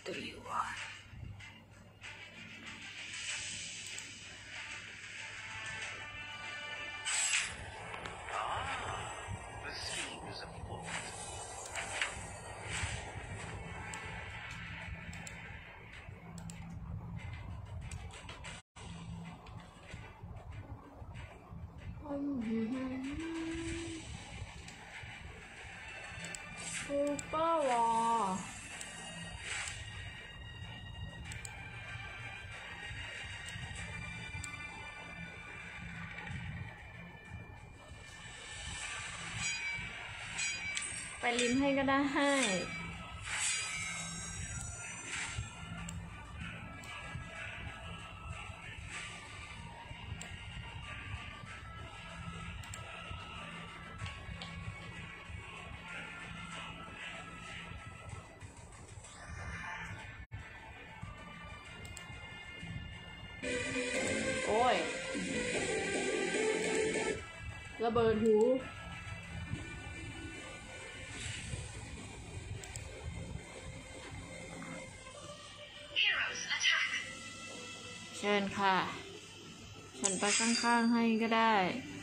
3, 1. The scheme is afoot. ซูเปอร์วอร์ไปลิ้มให้ก็ได้โอ้ยระเบิดหูเชิญค่ะฉันไปข้างๆให้ก็ได้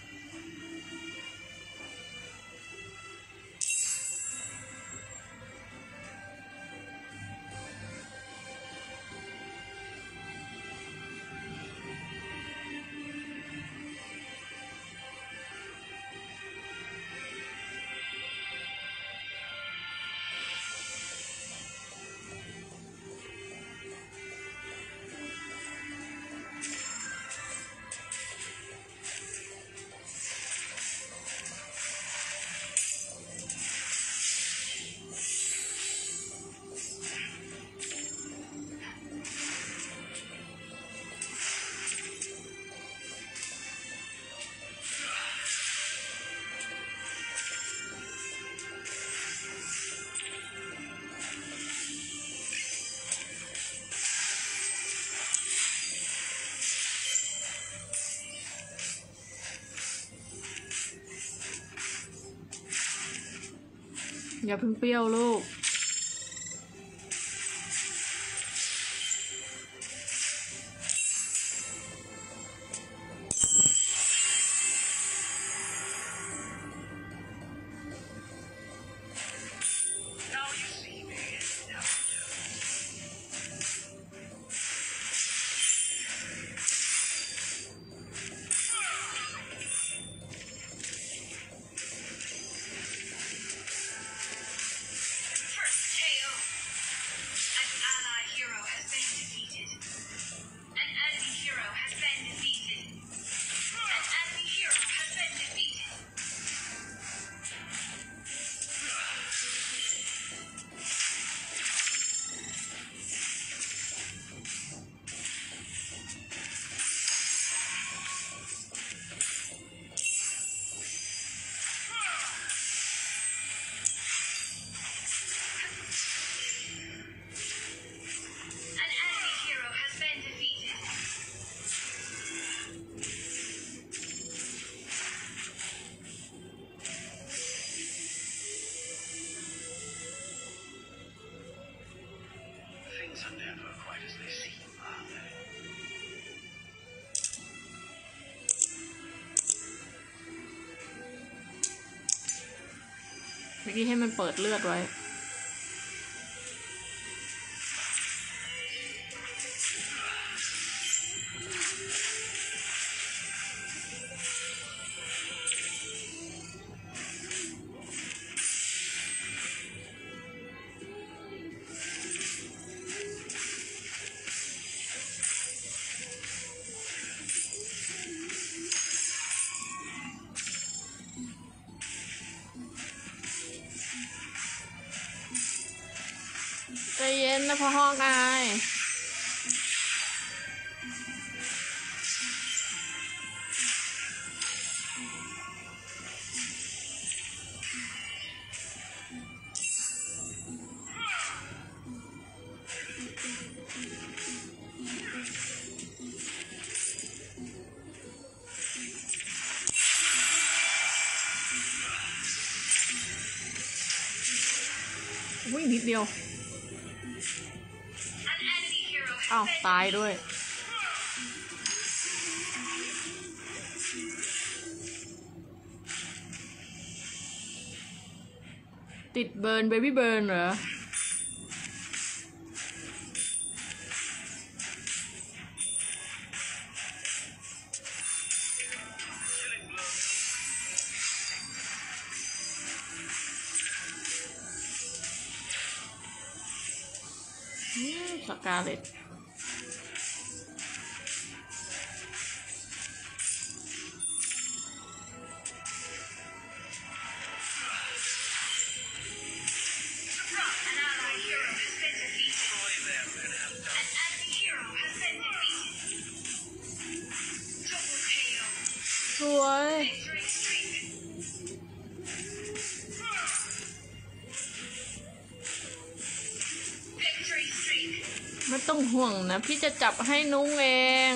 อย่าเพิ่งเปรี้ยวลูกเมื่อกี้ให้มันเปิดเลือดไว้ใจเย็นนะพ่อฮอกอายวิ่งนิดเดียวอ้าวตายด้วยติดเบิร์นเบบี้เบิร์นเหรอสกาเลตสวยไม่ต้องห่วงนะพี่จะจับให้นุ้งเอง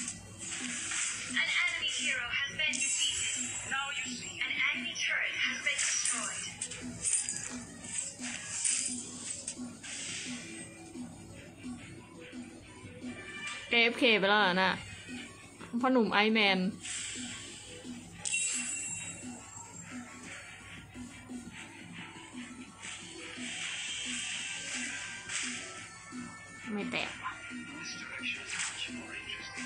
AFK ไปแล้วน่ะพ่อหนุ่มไอแมนไม่แตกว่ะ This direction is much more interesting.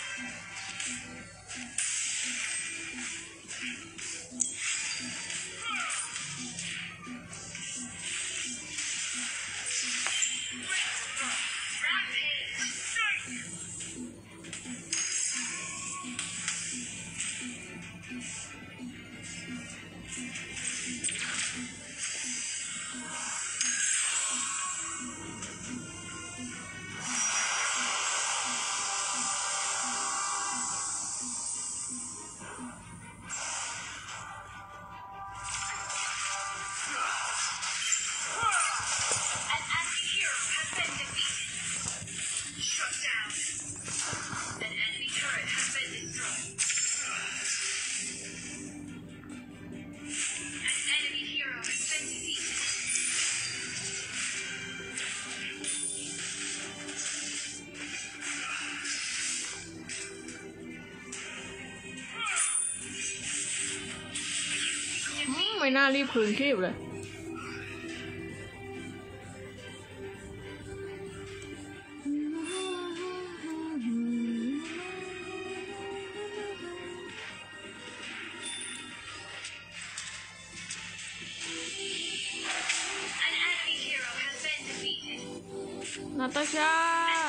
ไม่น่ารีบคืนชีพเลยนาตาชา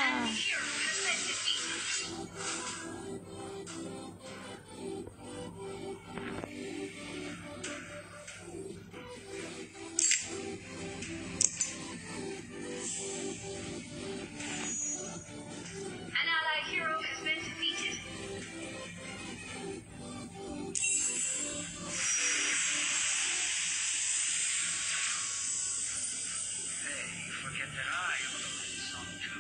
Forget that I wrote this song too.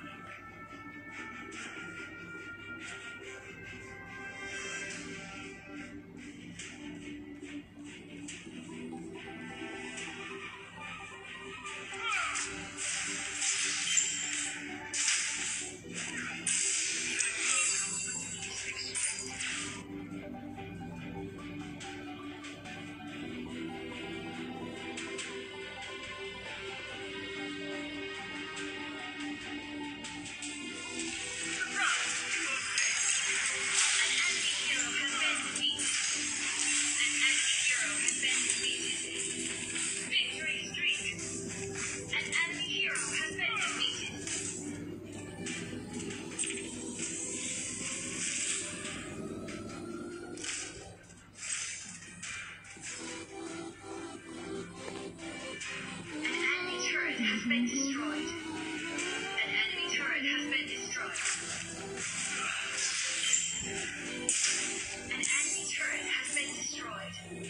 been destroyed. An enemy turret has been destroyed. An enemy turret has been destroyed.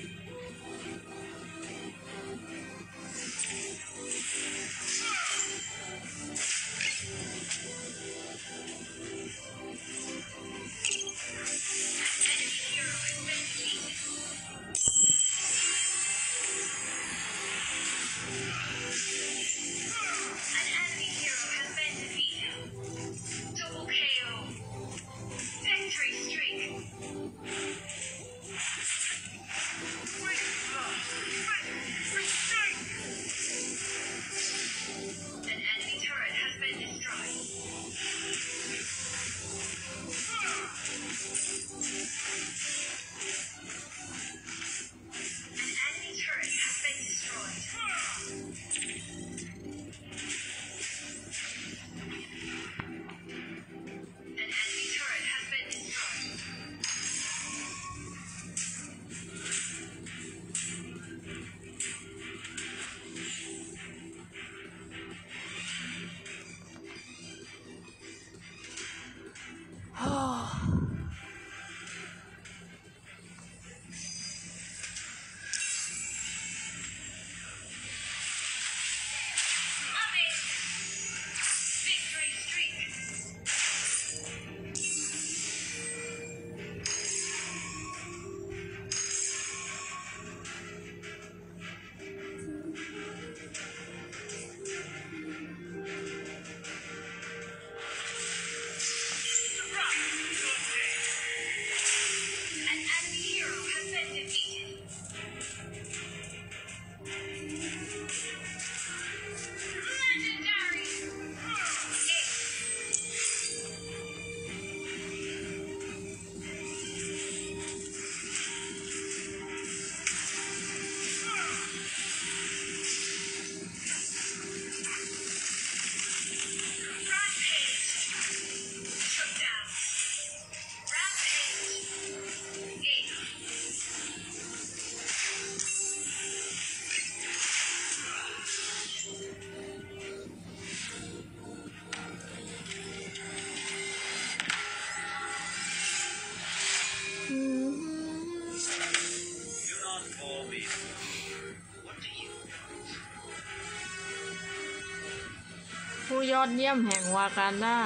An enemy hero has been defeated. ยอดเยี่ยมแห่งวากันดา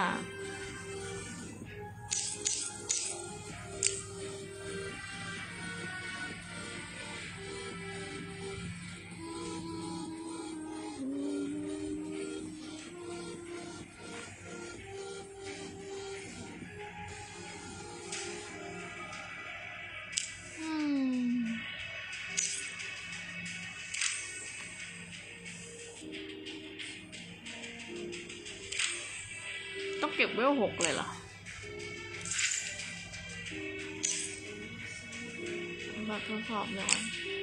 ต้องเก็บเวล6เลยเหรอแบบทดสอบหน่อย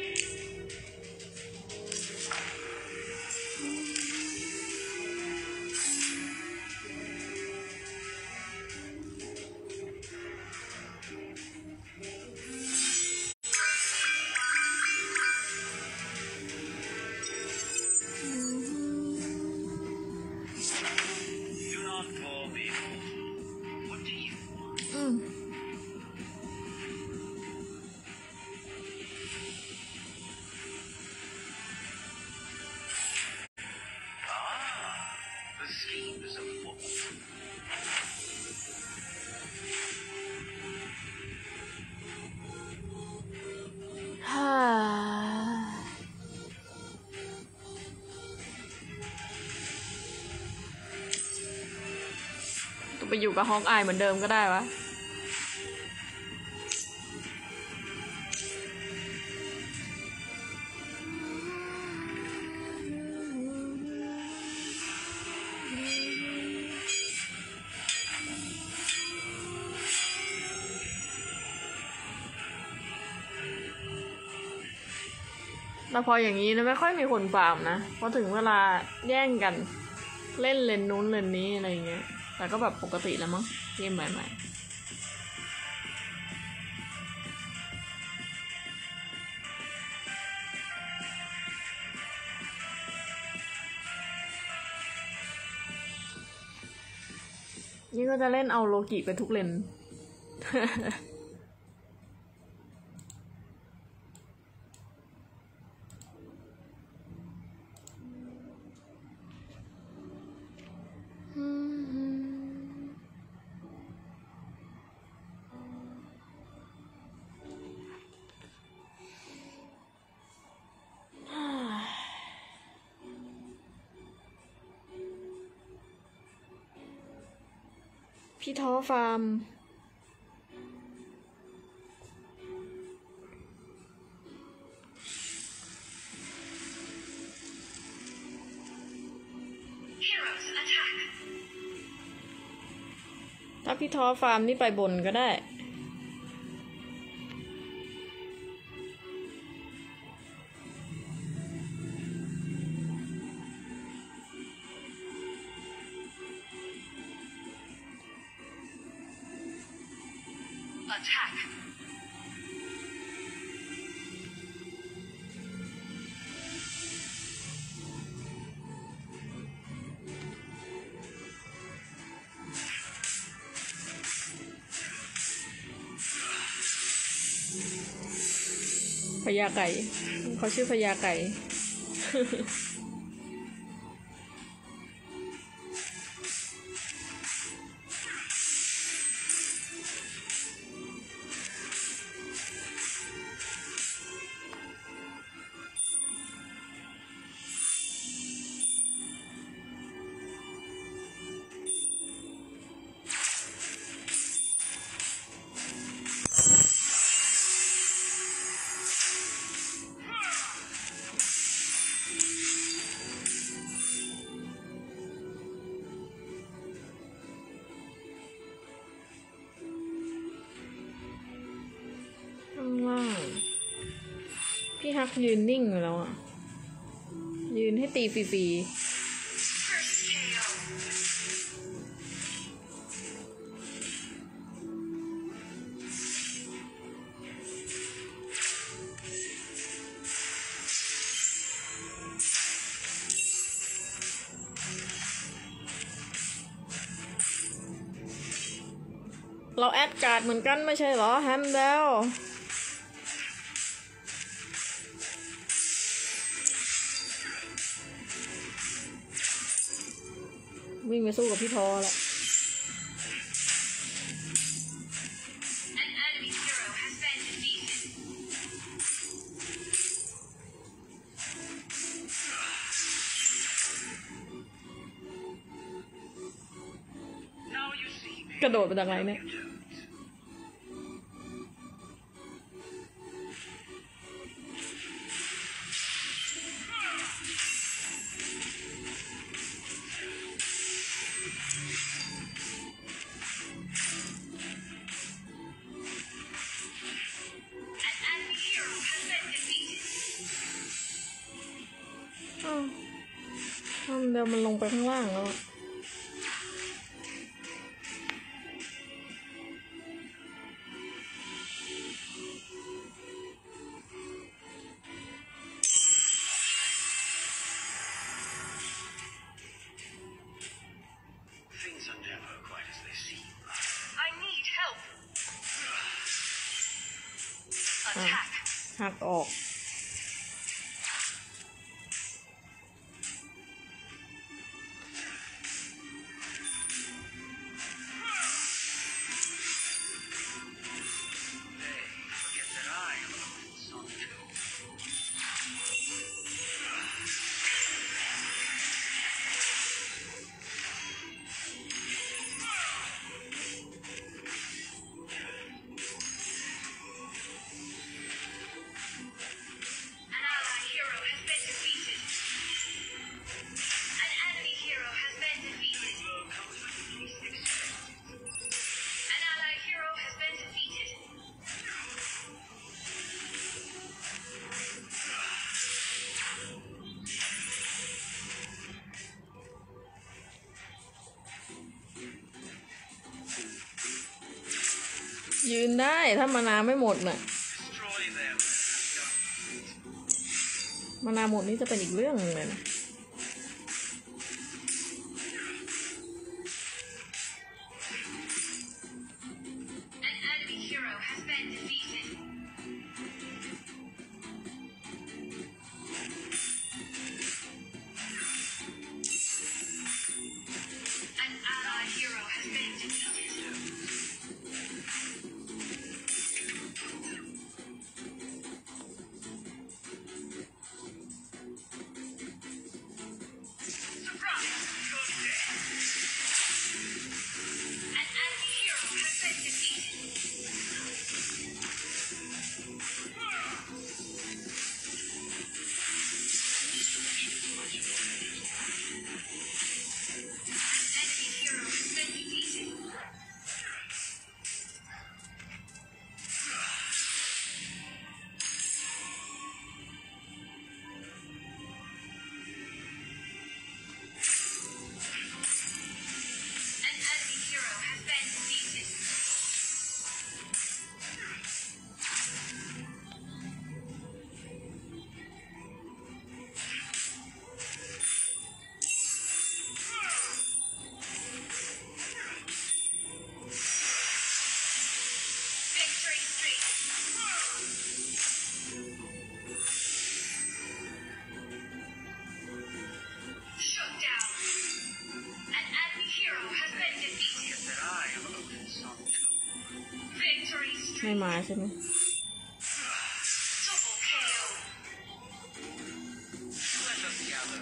ไปอยู่กับฮอกอายเหมือนเดิมก็ได้วะแต่พออย่างนี้นะไม่ค่อยมีคนฟาร์มนะพอถึงเวลาแย่งกันเล่นเลนนู้นเลนนี้อะไรเงี้ยแต่ก็แบบปกติแล้วมั้งเกมใหม่ๆนี่ก็จะเล่นเอาโลกิไปทุกเลน พี่ท้อฟาร์ม Heroes attack. ถ้าพี่ท้อฟาร์มนี่ไปบนก็ได้ Attack. พญาไก่เขาชื่อพญาไก่ ข้างล่างพี่ฮักยืนนิ่งอยู่แล้วอ่ะ ยืนให้ตีฟรี First KO. ๆเราแอดการ์ดเหมือนกันไม่ใช่เหรอแฮมแล้ว มวิ่งไปสู้กับพี่ทอแหละ An enemy hero has been defeated. Now you see me. กระโดดไปจากไหนเนี่ย An enemy hero has been defeated. อ้าวทำเดี๋ยวมันลงไปข้างล่างแล้วอะ Things are never quite as they seem. I need help. Attack. หักออก They forget that I am a son too. An ally hero has been defeated. An enemy hero has been defeated. An ally hero has been defeated. ยืนได้ถ้ามานาไม่หมดน่ะ Destroy them. มานาหมดนี่จะเป็นอีกเรื่องหนึงเลยนะ An enemy hero has been defeated. An ally hero has been defeated. Surprise! You're dead. An enemy hero has been defeated. An enemy hero has been defeated. An enemy hero has been defeated. Victory streak. Shut down. An enemy hero has been defeated. That I am Odin's son too. Victory ไม่ streak. มาใช่ไหม Double KO. Let us gather.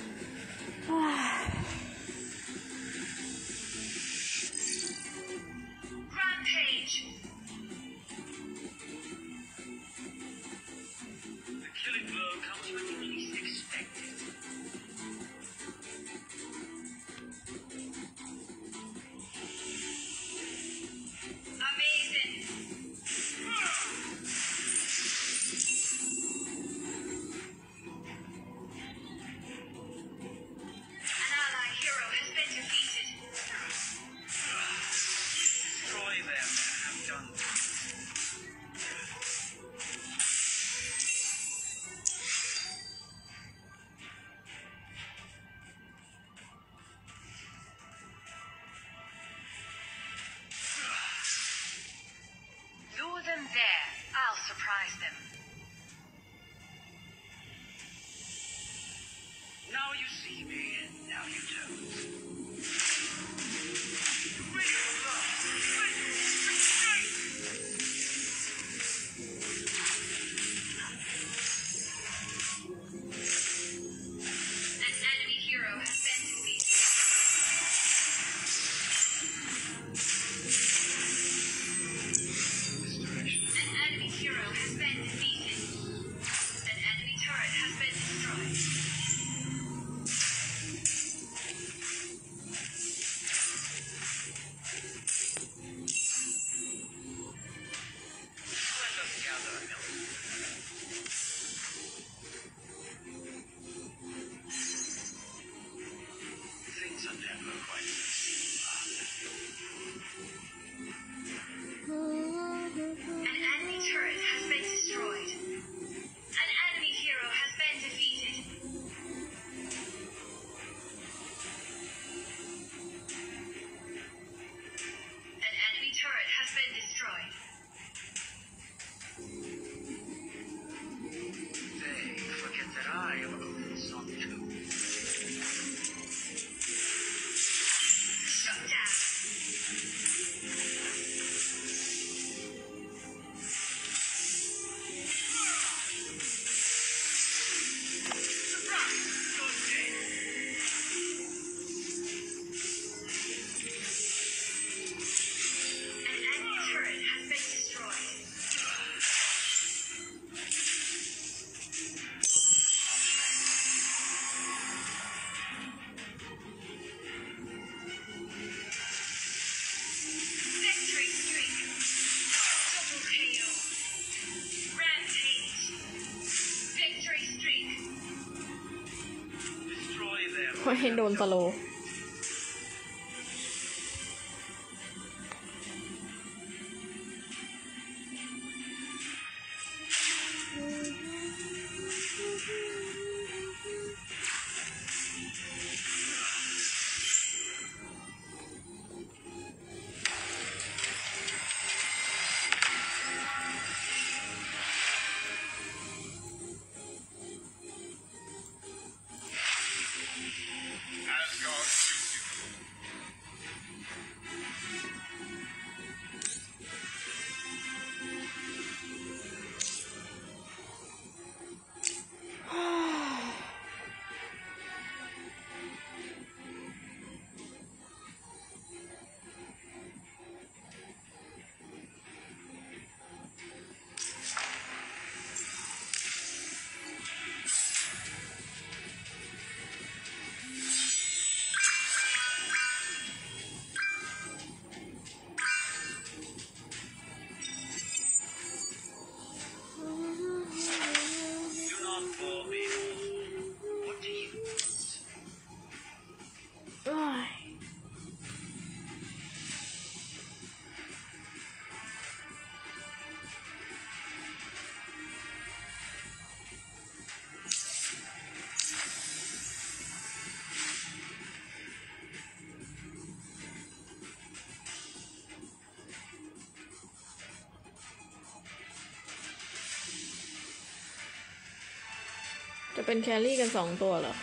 Rampage. The killing blow comes when you least expect it. Amazing. An ally hero has been defeated. Destroy them. I'm done. Lure them there. I'll surprise them. Now you see me, now you don't. ไม่ให้โดนสโลว์ จะเป็นแครี่กัน2 ตัวเหรอ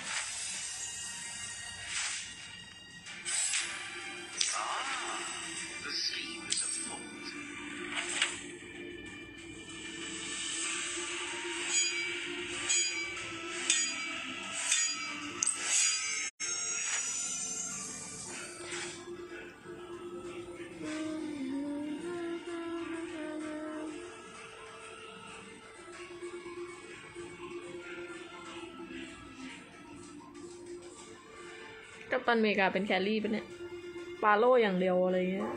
กัปตันอเมริกาเป็นแครี่ปะเนี่ยปาโล่อย่างเดียวอะไรเงี้ย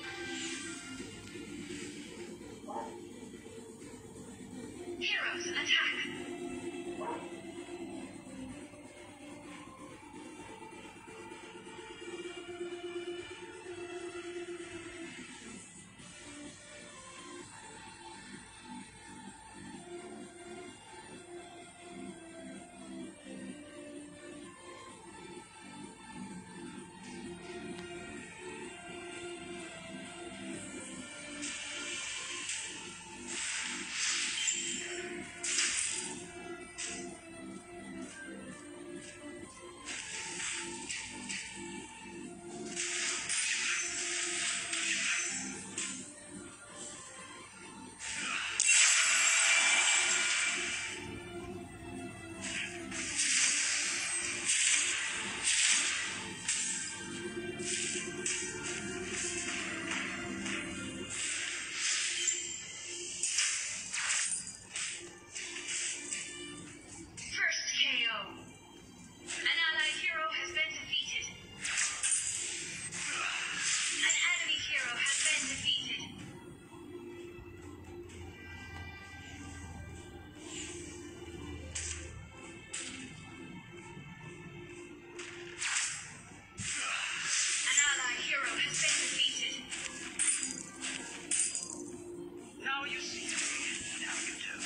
Heroes attack. First KO. An allied hero has been defeated. An enemy hero has been defeated. An allied hero has been defeated. Now you see me. Now you don't.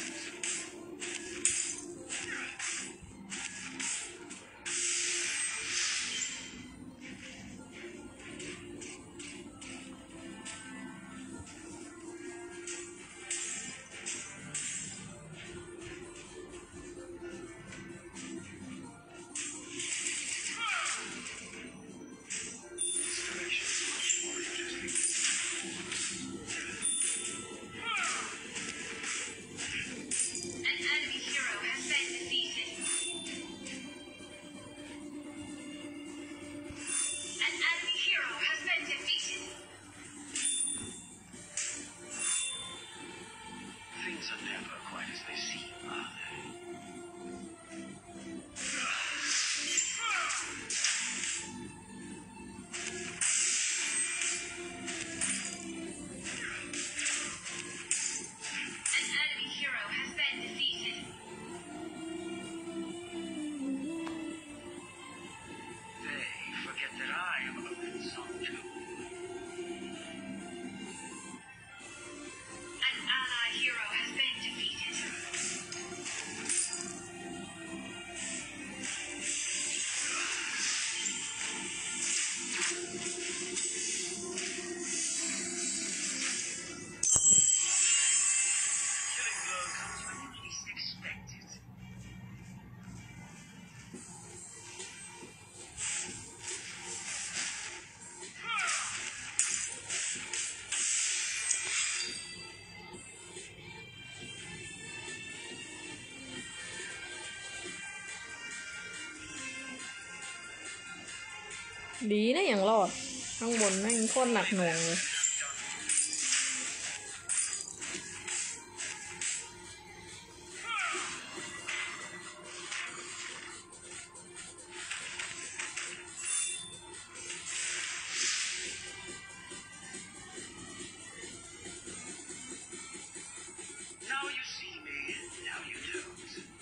Installation is much more interesting. An enemy hero has been defeated. An enemy hero has been defeated. Things are never quite as they seem, are they? An enemy hero has been defeated. expected. ดีนะยังรอดข้างบนแม่งโคตรหนักหน่วงเลย Now you see me, now you don't.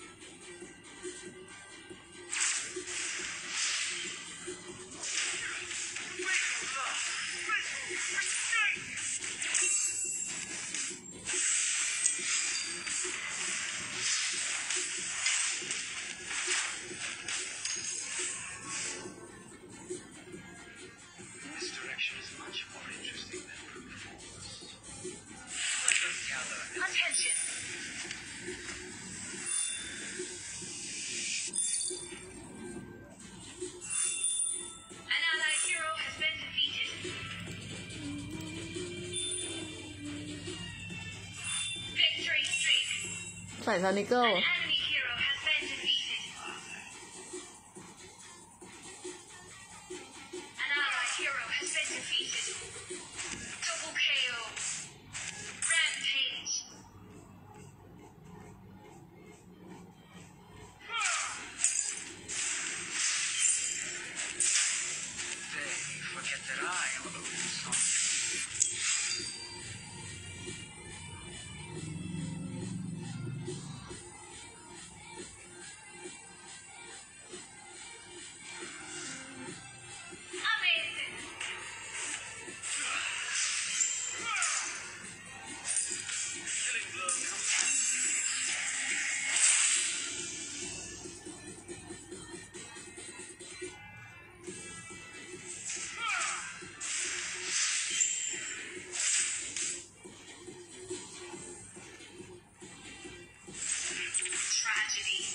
This direction is much more interesting than brute force. Let us gather. Attention! An allied hero has been defeated. Victory streak. ใส่ซานิเกิล An enemy hero has been defeated. An allied hero has been defeated. Double KO. Rampage. They forget that I am Odin's son. Amazing. Killing blow complete. Tragedy.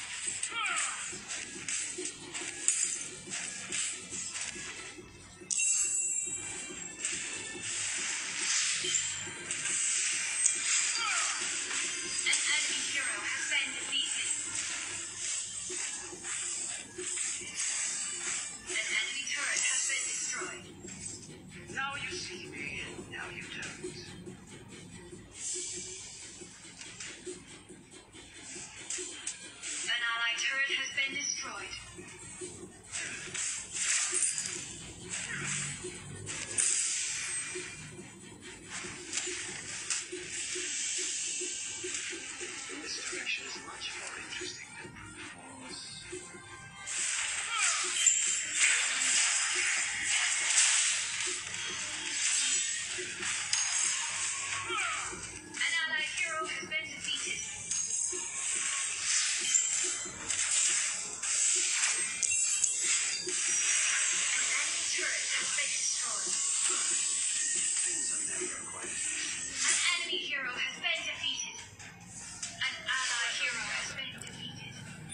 An enemy hero has been defeated. An enemy turret has been destroyed. Now you see me, now you don't. An allied turret has been destroyed. This direction is much more interesting than brute force. An allied hero has been defeated. An enemy turret has been destroyed. Things are never quite as they seem. An enemy hero has been defeated. An allied hero has been defeated.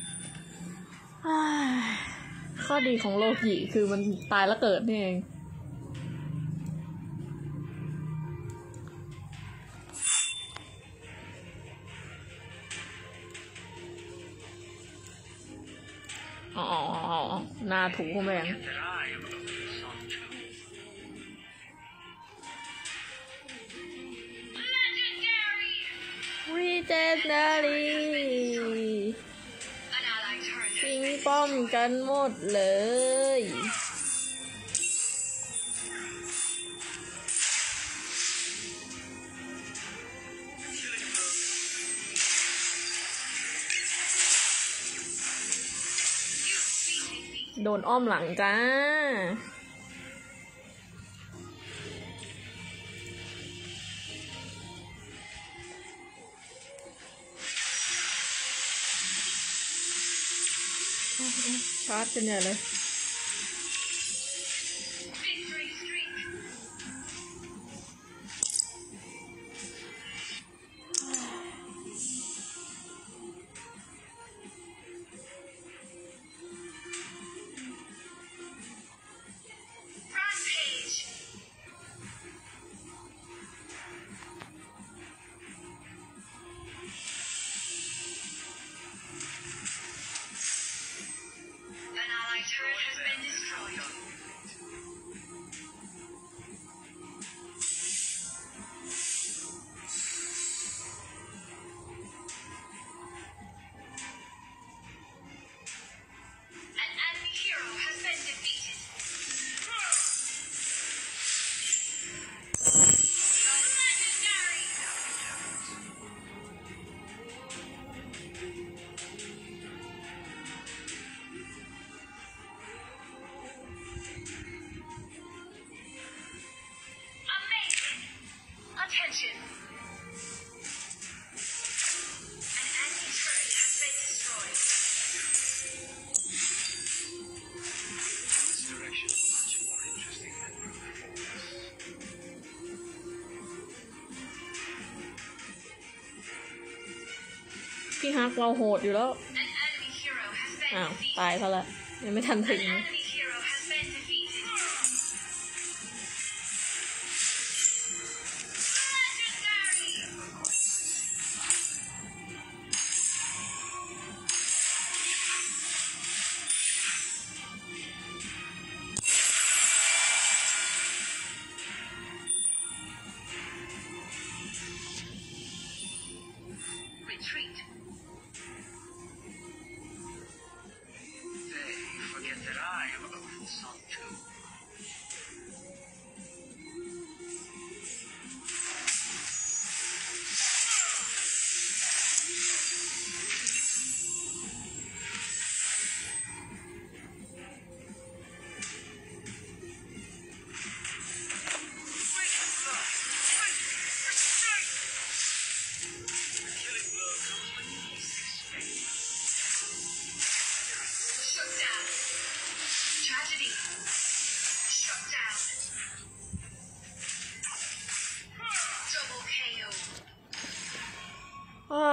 ข้อดีของโลกิคือมันตายแล้วเกิดนี่เอง อ๋อหน้าถูเข้าไปยัง Forget that I am Odin's son too. Legendary! รีเจนเนอรี่ An allied turret has ยิง been ป้อมกันหมดเลย Killing blow. You've been defeated. โดนอ้อมหลังจ้า ชาร์จกันใหญ่เลย Victory streak. พี่ฮักเราโหดอยู่แล้ว An enemy hero has been อ้าว defeated. ตายซะละยังไม่ทันถึง An enemy hero has been defeated. Legendary! Retreat. They forget that I am Odin's son too. Killing blow comes when you least expect it. Shut down. Tragedy. Shut down. Double KO. อ้า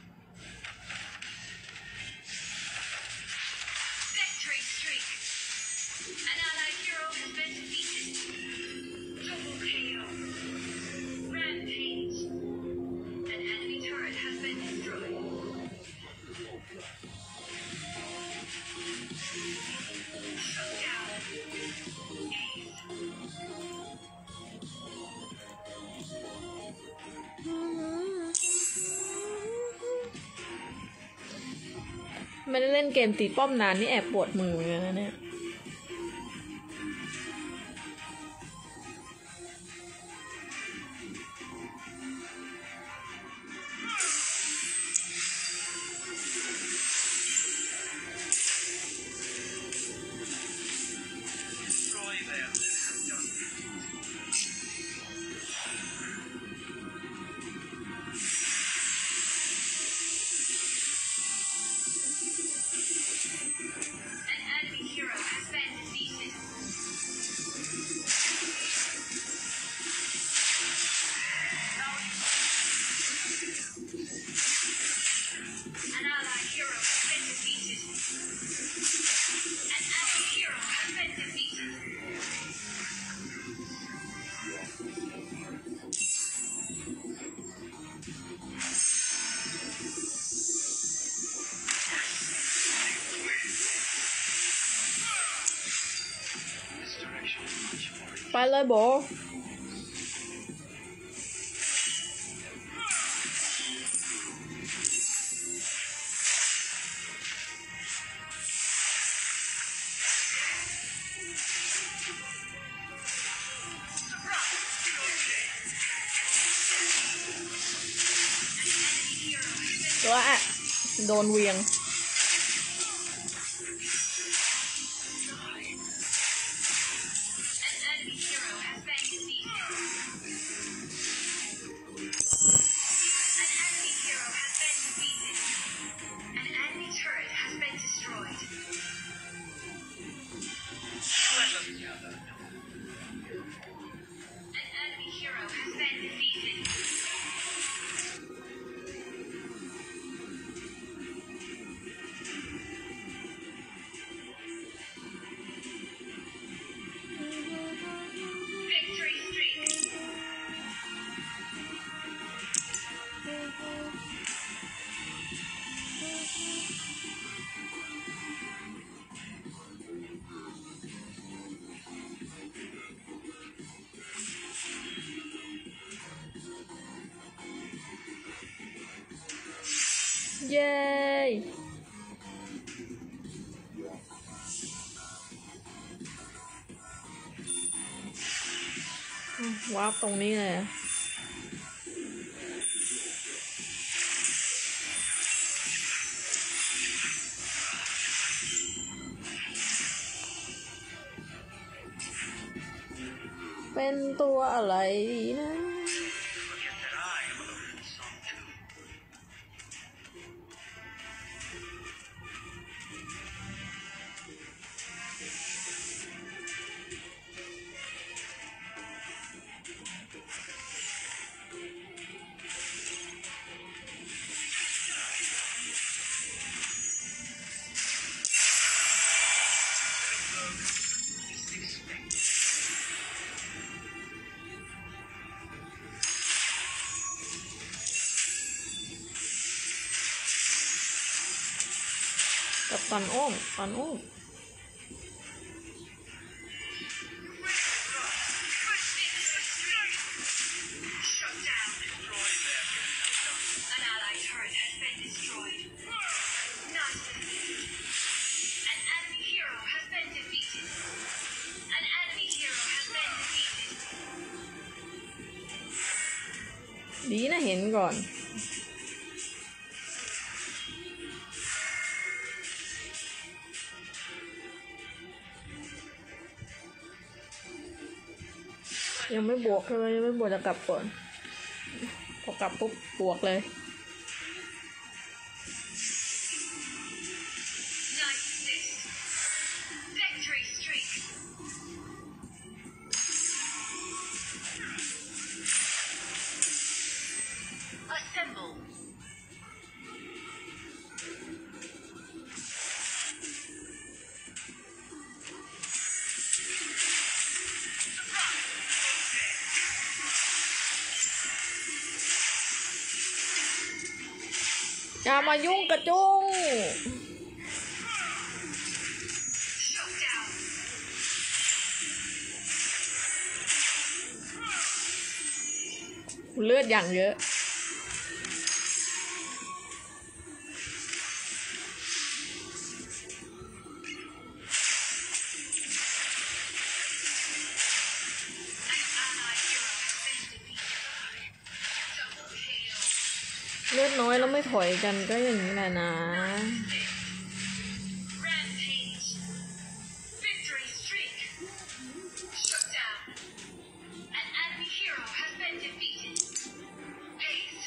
Victory streak. An allied hero has been defeated. Double KO. Rampage. An enemy turret has been destroyed. Shut down. Ace. ไม่ได้เล่นเกมตีป้อมนานนี่แอบปวดมือเหมือนกันนะเนี่ย Destroy them and have done it. An enemy hero has been defeated. An allied hero has been defeated. An enemy hero has been defeated. This direction is much more ไปเลยโบ ตัวอะโดนเวียง An enemy hero has been defeated. An enemy hero has been defeated. An enemy turret has been destroyed. Let us gather. An enemy hero has been defeated. Victory streak. เย้วาร์ปตรงนี้เลยอะเป็นตัวอะไรนะ Forget that I am Odin's son too. ตันอ้อมตันอ้อม Shut down. An allied turret has been destroyed. Nice. An enemy hero has been defeated. An enemy hero has been defeated. ดีนะเห็นก่อน ยังไม่บวกเลยยังไม่บวกจะกลับก่อนพอกลับปุ๊บบวกเลย Nice assist. Victory streak. Assemble. Surprise. อย่ามายุ่งกระจุง Shut down. เลือดอย่างเยอะ An allied hero has been defeated. Double KO. เลือดน้อยแล้วไม่ถอยกันก็อย่างนี้แหละนะ Rampage. Victory streak. Shut down. An enemy hero has been defeated. Haste.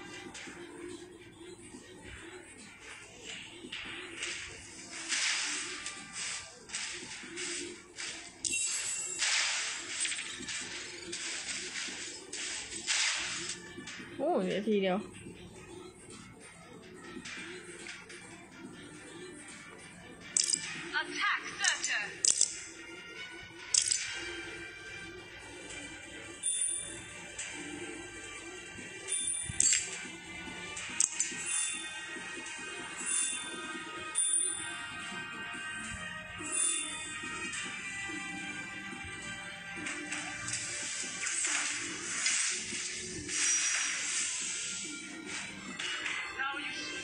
โอ้เหลือทีเดียว Attack Surtur. Now you see.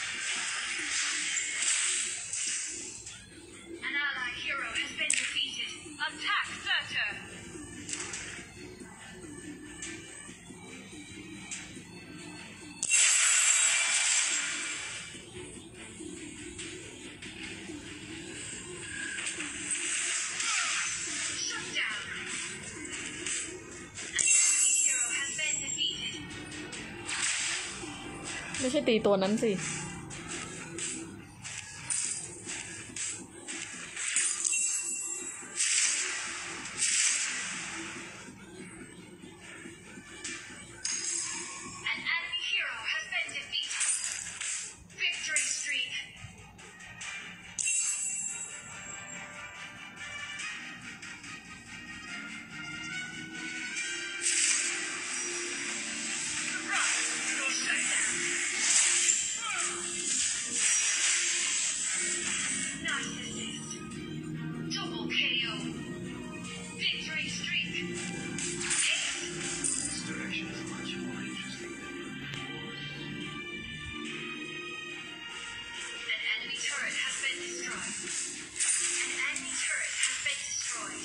An allied hero has been defeated. Attack Surtur. Shut down. An enemy hero has been defeated. ไม่ใช่ตีตัวนั้นสิ An enemy hero has been defeated. Victory streak. Surprise. You're shut down. Nice assist. Double KO. Victory streak. Ace. This direction is much more interesting than An enemy turret has been destroyed. An enemy turret has been destroyed.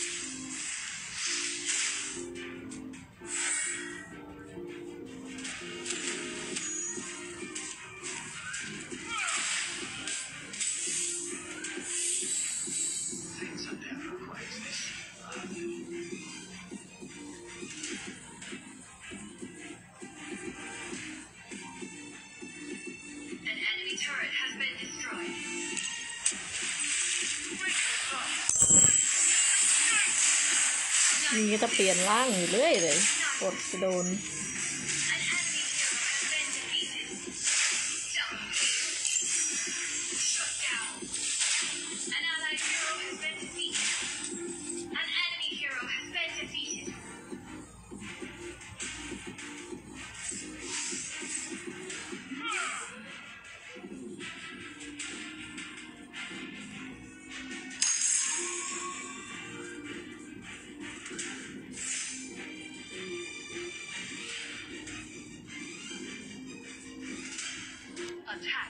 things are never quite this simple. An enemy turret has been destroyed. Break this up. นี่จะเปลี่ยนร่างอยู่เรื่อยเลยกดจะโดน An enemy hero has been defeated. Double kill. Shut down. An allied hero has been defeated. An enemy hero has been defeated. attack.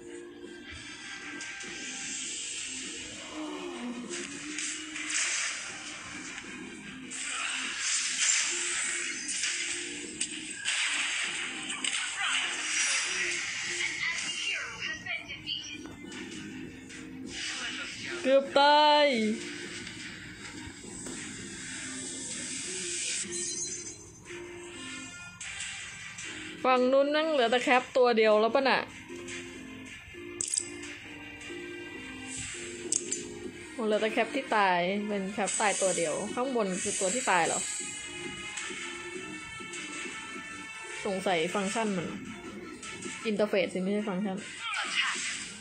An enemy hero has been defeated. เกือบตายฝั่งนู้นนั่งเหลือแต่แคปตัวเดียวแล้วป่ะน่ะเหลือแต่แคปที่ตายเป็นแคปตายตัวเดียวข้างบนคือตัวที่ตายเหรอสงสัยฟังก์ชันมันอินเทอร์เฟซสิไม่ใช่ฟังก์ชัน Attack.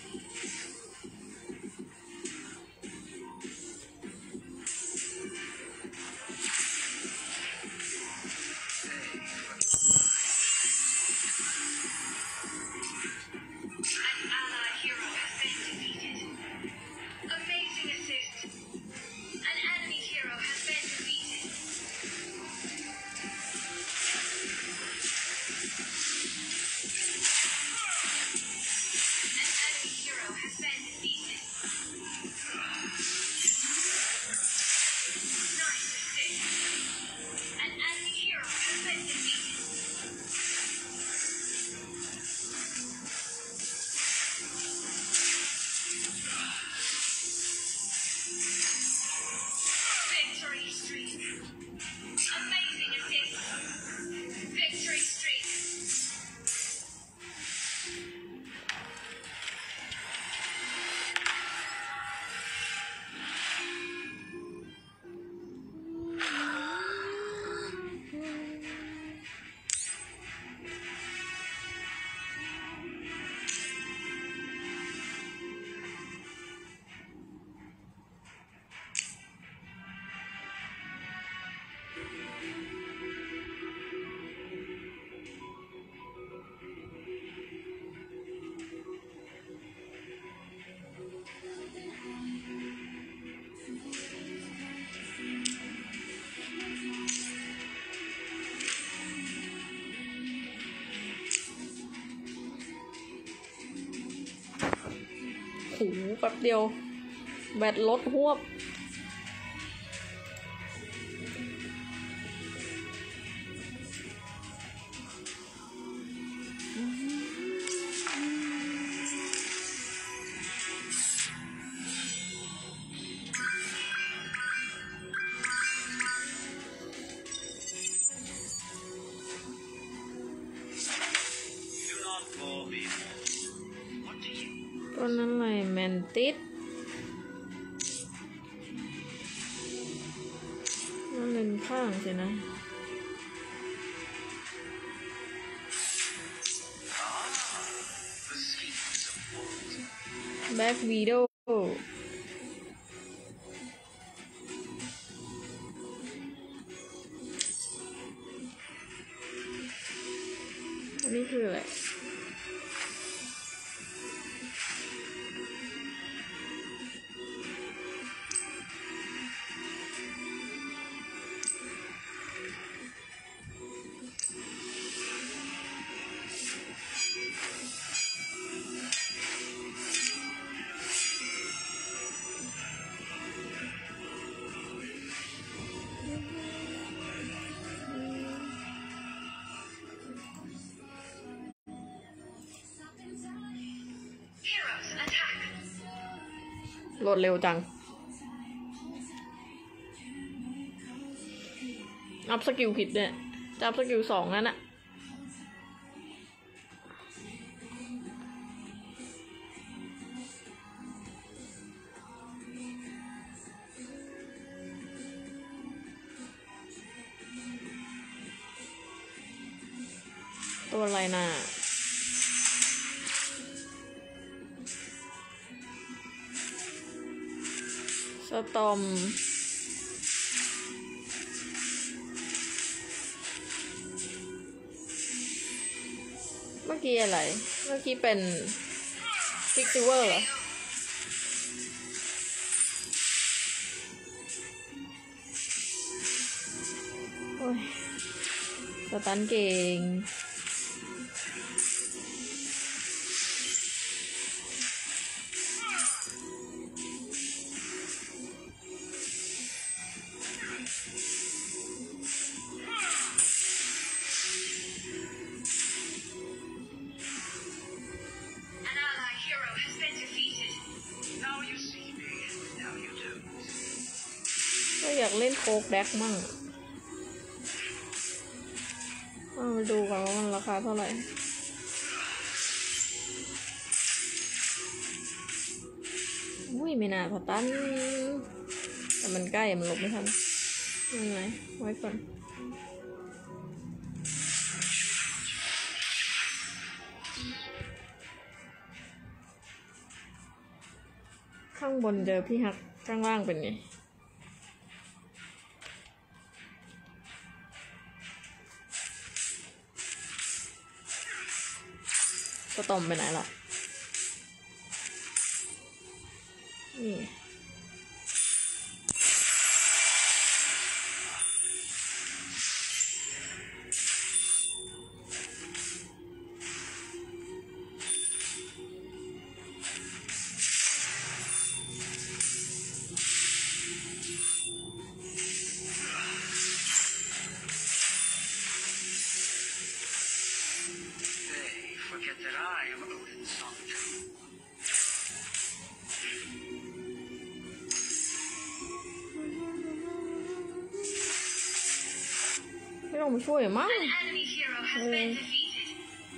An ally hero has been defeated. Amazing assist. An enemy hero has been defeated. An enemy hero has been defeated. Nice assist. An enemy hero has been defeated. Victory streak. Amazing assist. Victory streak. โหแป๊บเดียวแบตลดหวบตัวนั้นอะไรแมนติสนั่นเลนข้างสินะแบ็กวีโดอันนี้คืออะไรโหลดเร็วจังอัพสกิลผิดเนี่ยจะอัพสกิล2นั่นอะตัวอะไรน่ะสตอมเมื่อกี้อะไรเมื่อกี้เป็นพิกซิเวอร์เหรอโอ้ยสตันเก่งโคกแดกมั่งเอาไปดูกันว่ามันราคาเท่าไหร่อุ้ยไม่น่าพอตันแต่มันใกล้มันหลบไม่ทันไม่เป็นไรไว้ก่อนข้างบนเจอพี่ฮักข้างล่างเป็นไงก็ต้มไปไหนล่ะนี่ Forget that I am Odin's son too. ไม่ต้องมาช่วยมั้ง An enemy hero has been defeated.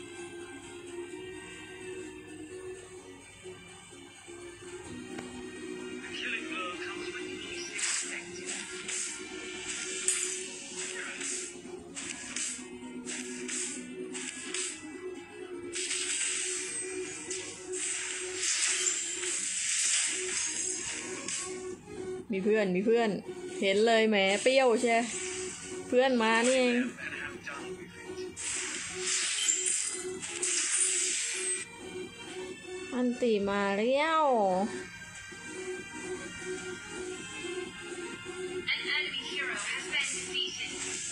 The killing blow comes when you least expect it. มีเพื่อนเห็นเลยแหมเปรี้ยวใช่เพื่อนมานี่เอง And have done with it. อันติมาแล้ว An enemy hero has been defeated.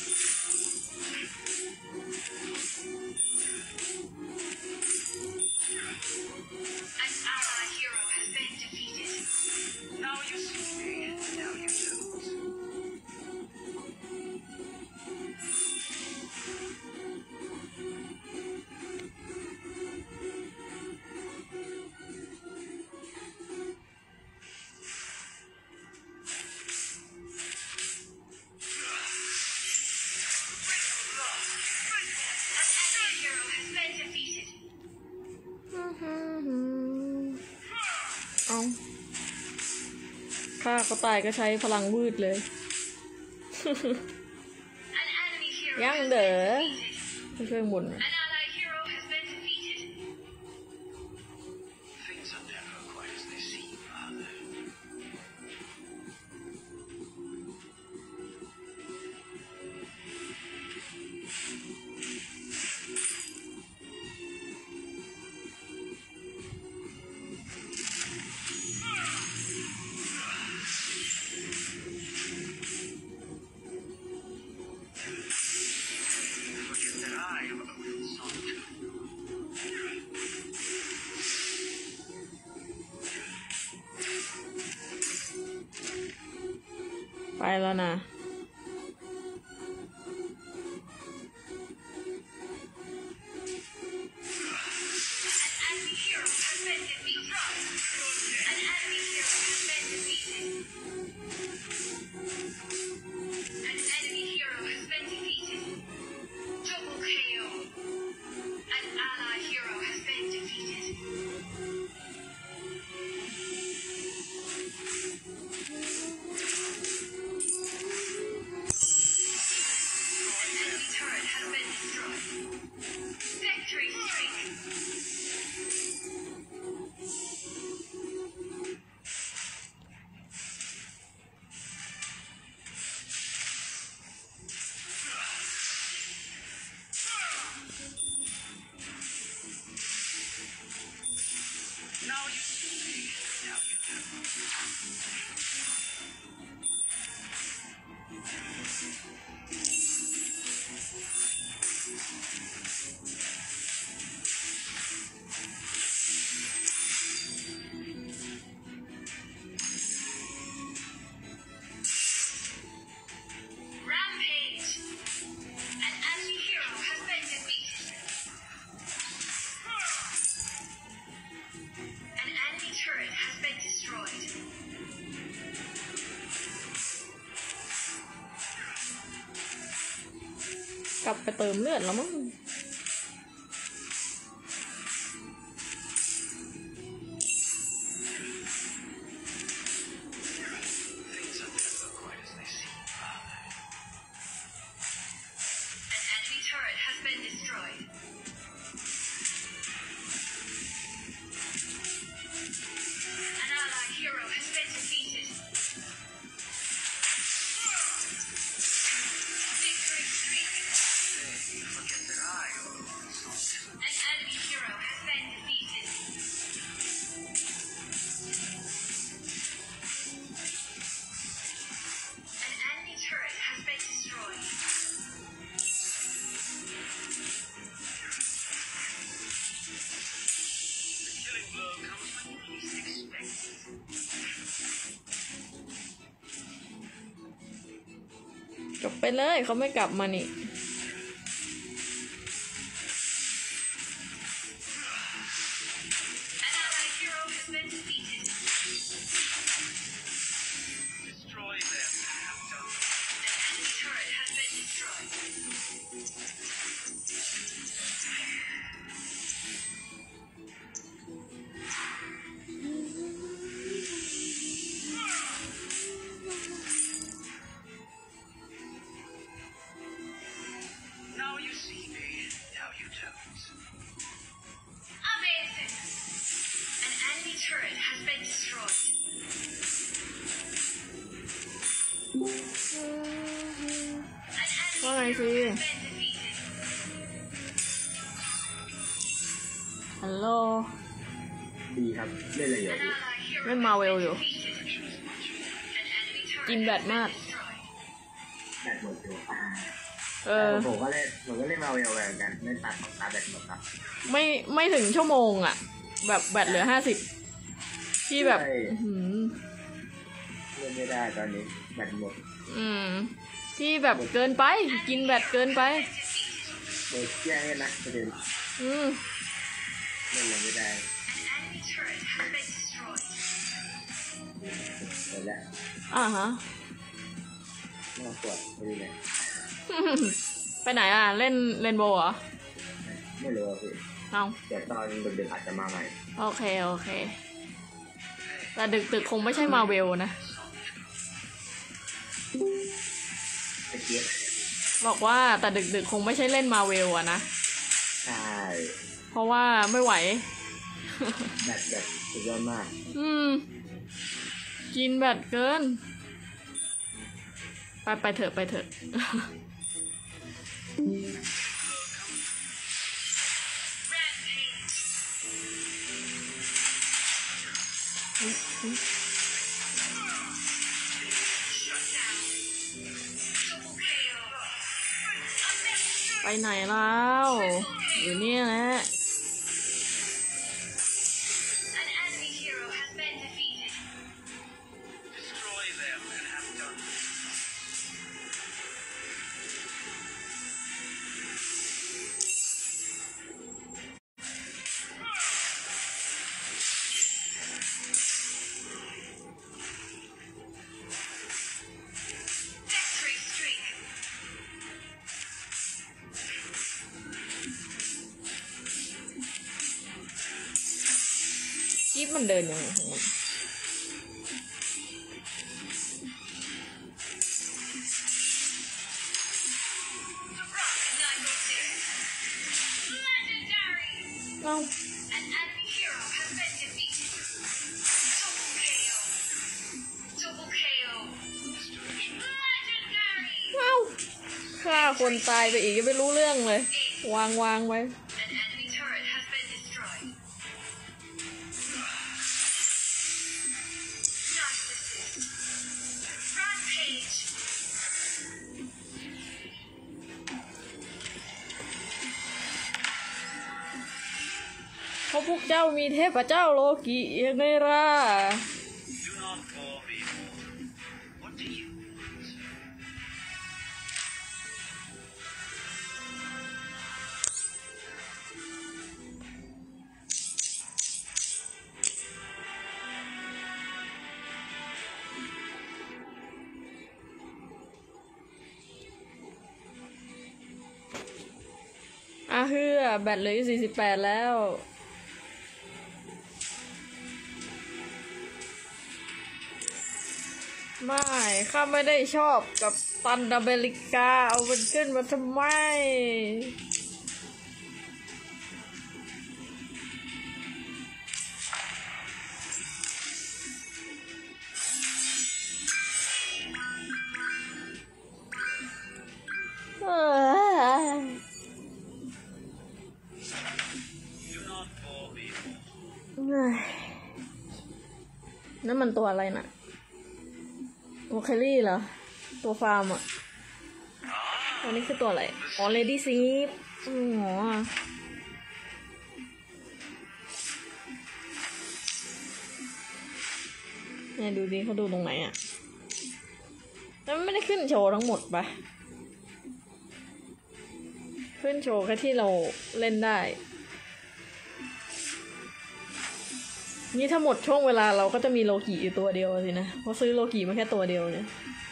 An ally hero has been defeated. Now you see me, now you don't. An enemy hero has been defeated. เอาฆ่าก็ตายก็ใช้พลังวืดเลย An enemy hero ยัง has เด้อ been defeated. ไม่ช่วยหมุน An ally hero has been defeated. Things are never quite as they seem, are they? Forget that I am Odin's son too. ไปแล้วนะ An enemy hero has been defeated. An enemy hero has been defeated. An enemy hero has been defeated. Double KO. An ally hero has been defeated. กลับไปเติมเลือดแล้วมั้ง Things are never quite as they seem, are they? An enemy turret has been destroyed. An allied hero has been defeated. Victory streak. Hey, forget that I also An enemy hero has been defeated. An enemy turret has been destroyed. The killing blow comes when you least expect it. จบไปเลยเขาไม่กลับมานี่ An allied hero has been defeated. Destroy them and have done with An enemy turret has been destroyed. it. Now you see me, now you don't. Amazing! An enemy turret has been destroyed. An enemy Why, hero see? has been defeated. ฮัลโหลดีครับเล่นอะไรอยู่ An allied hero เล่น has มาเวล been อยู่ defeated. An enemy turret กินแบต has been มาก destroyed. แบตหมดอยู่เออผมก็เล่นมาเวลเหมือนกันเล่นตัดของตาแบตหมดครับไม่ถึงชั่วโมงอ่ะ แบบแบตเหลือ50ที่แบบใช่อื้อหือเล่นไม่ได้ตอนนี้แบตหมดอืม ที่แบบเกินไป กินแบตเกินไปโดยแย่งเล่นนะประเด็นอืมเล่นอะไรไม่ได้ An enemy turret has been destroyed. หมดแล้วอ่าฮะน่าปวดไปเลยไปไหนอ่ะ เล่นเรนโบว์เหรอไม่รู้อะพี่เอาเดี๋ยวตอนดึกๆอาจจะมาใหม่โอเค โอเค แต่ดึกๆคงไม่ใช่มาเวลนะไอ้เกียร์บอกว่าแต่ดึกๆคงไม่ใช่เล่นมาเวลอะนะใช่เพราะว่าไม่ไหวแบบสุดยอดมากอืม กินแบตเกิน ไปเถอะไปเถอะ Rampage. Shut down. Double KO. ไปไหนแล้ว อยู่เนี่ยแหละ An enemy hero has been defeated. Destroy them and have done with it. Victory streak. กิ๊บมันเดินยังไงของมัน The Rock 906. Legendary. เอ้า An enemy hero has been defeated. Double KO. Double KO. This direction. Legendary. เอ้าฆ่าคนตายไปอีกยังไม่รู้เรื่องเลย วางไว้ An enemy turret has been destroyed. Narcissus. Rampage. เพราะพวกเจ้ามีเทพเจ้าโลกิยังไงล่ะ Do not bore me more. What do you want? แบตเหลืออยู่48แล้ว ไม่ข้าไม่ได้ชอบกับตันอเมริกาเอามันขึ้นมาทำไมนั่นมันตัวอะไรน่ะโอเคลี่เหรอตัวฟาร์มอ่ะตัวนี้คือตัวอะไรอ๋อเลดี้ซีฟอ๋อเนี่ยดูดิเขาดูตรงไหนอ่ะแล้วมันไม่ได้ขึ้นโชว์ทั้งหมดปะขึ้นโชว์แค่ที่เราเล่นได้นี่ถ้าหมดช่วงเวลาเราก็จะมีโลกิอยู่ตัวเดียวสินะเพราะซื้อโลกิมาแค่ตัวเดียวเนี่ย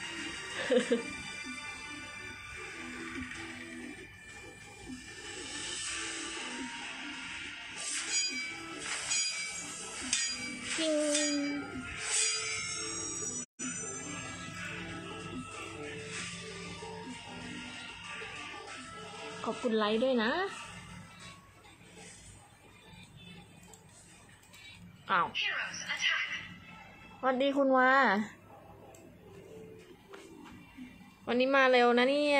ขอบคุณไลค์ด้วยนะอ้าว Heroes attack. สวัสดีคุณวาวันนี้มาเร็วนะเนี่ย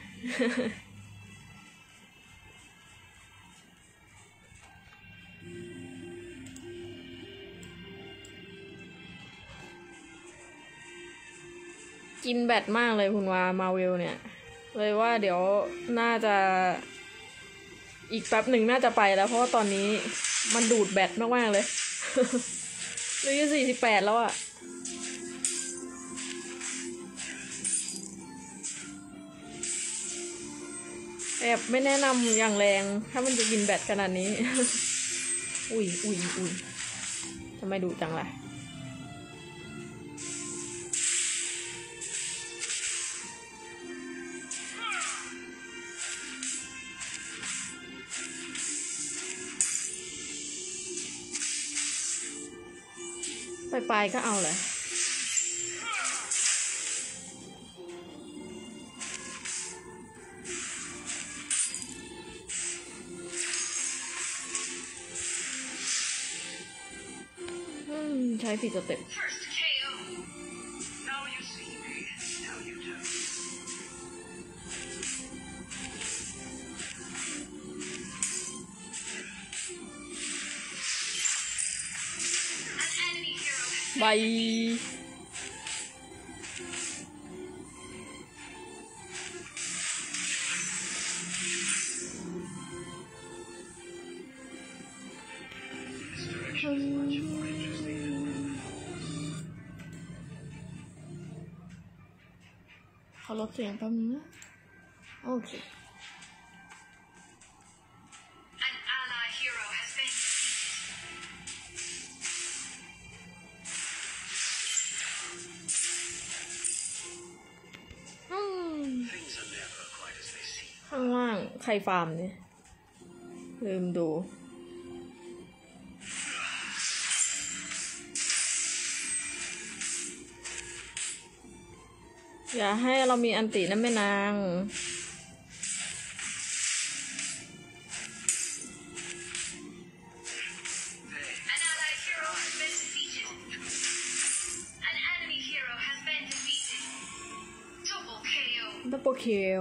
กินแบตมากเลยคุณวามาเวลเนี่ยเลยว่าเดี๋ยวน่าจะอีกแป๊บหนึ่งน่าจะไปแล้วเพราะว่าตอนนี้มันดูดแบตมากๆเลย เหลืออยู่48แล้วอะแอบไม่แนะนำอย่างแรงถ้ามันจะกินแบตขนาดนี้ อุ้ยทำไมดุจังล่ะไปก็เอาเลยใช้ผิดสเต็ป First KO. Now you see me, now you don't. An enemy hero has บาย This direction is much more interesting than brute force. ขอลดเสียงแป๊บนึงนะโอเค an ally hero has been defeated. อืม Things are never quite as they seem. ข้างล่างใครฟาร์มเนี่ยลืมดูอย่าให้เรามีอันตินะแม่นาง An ally hero has been defeated. An enemy hero has been defeated. Double KO. ดับเบิลคิล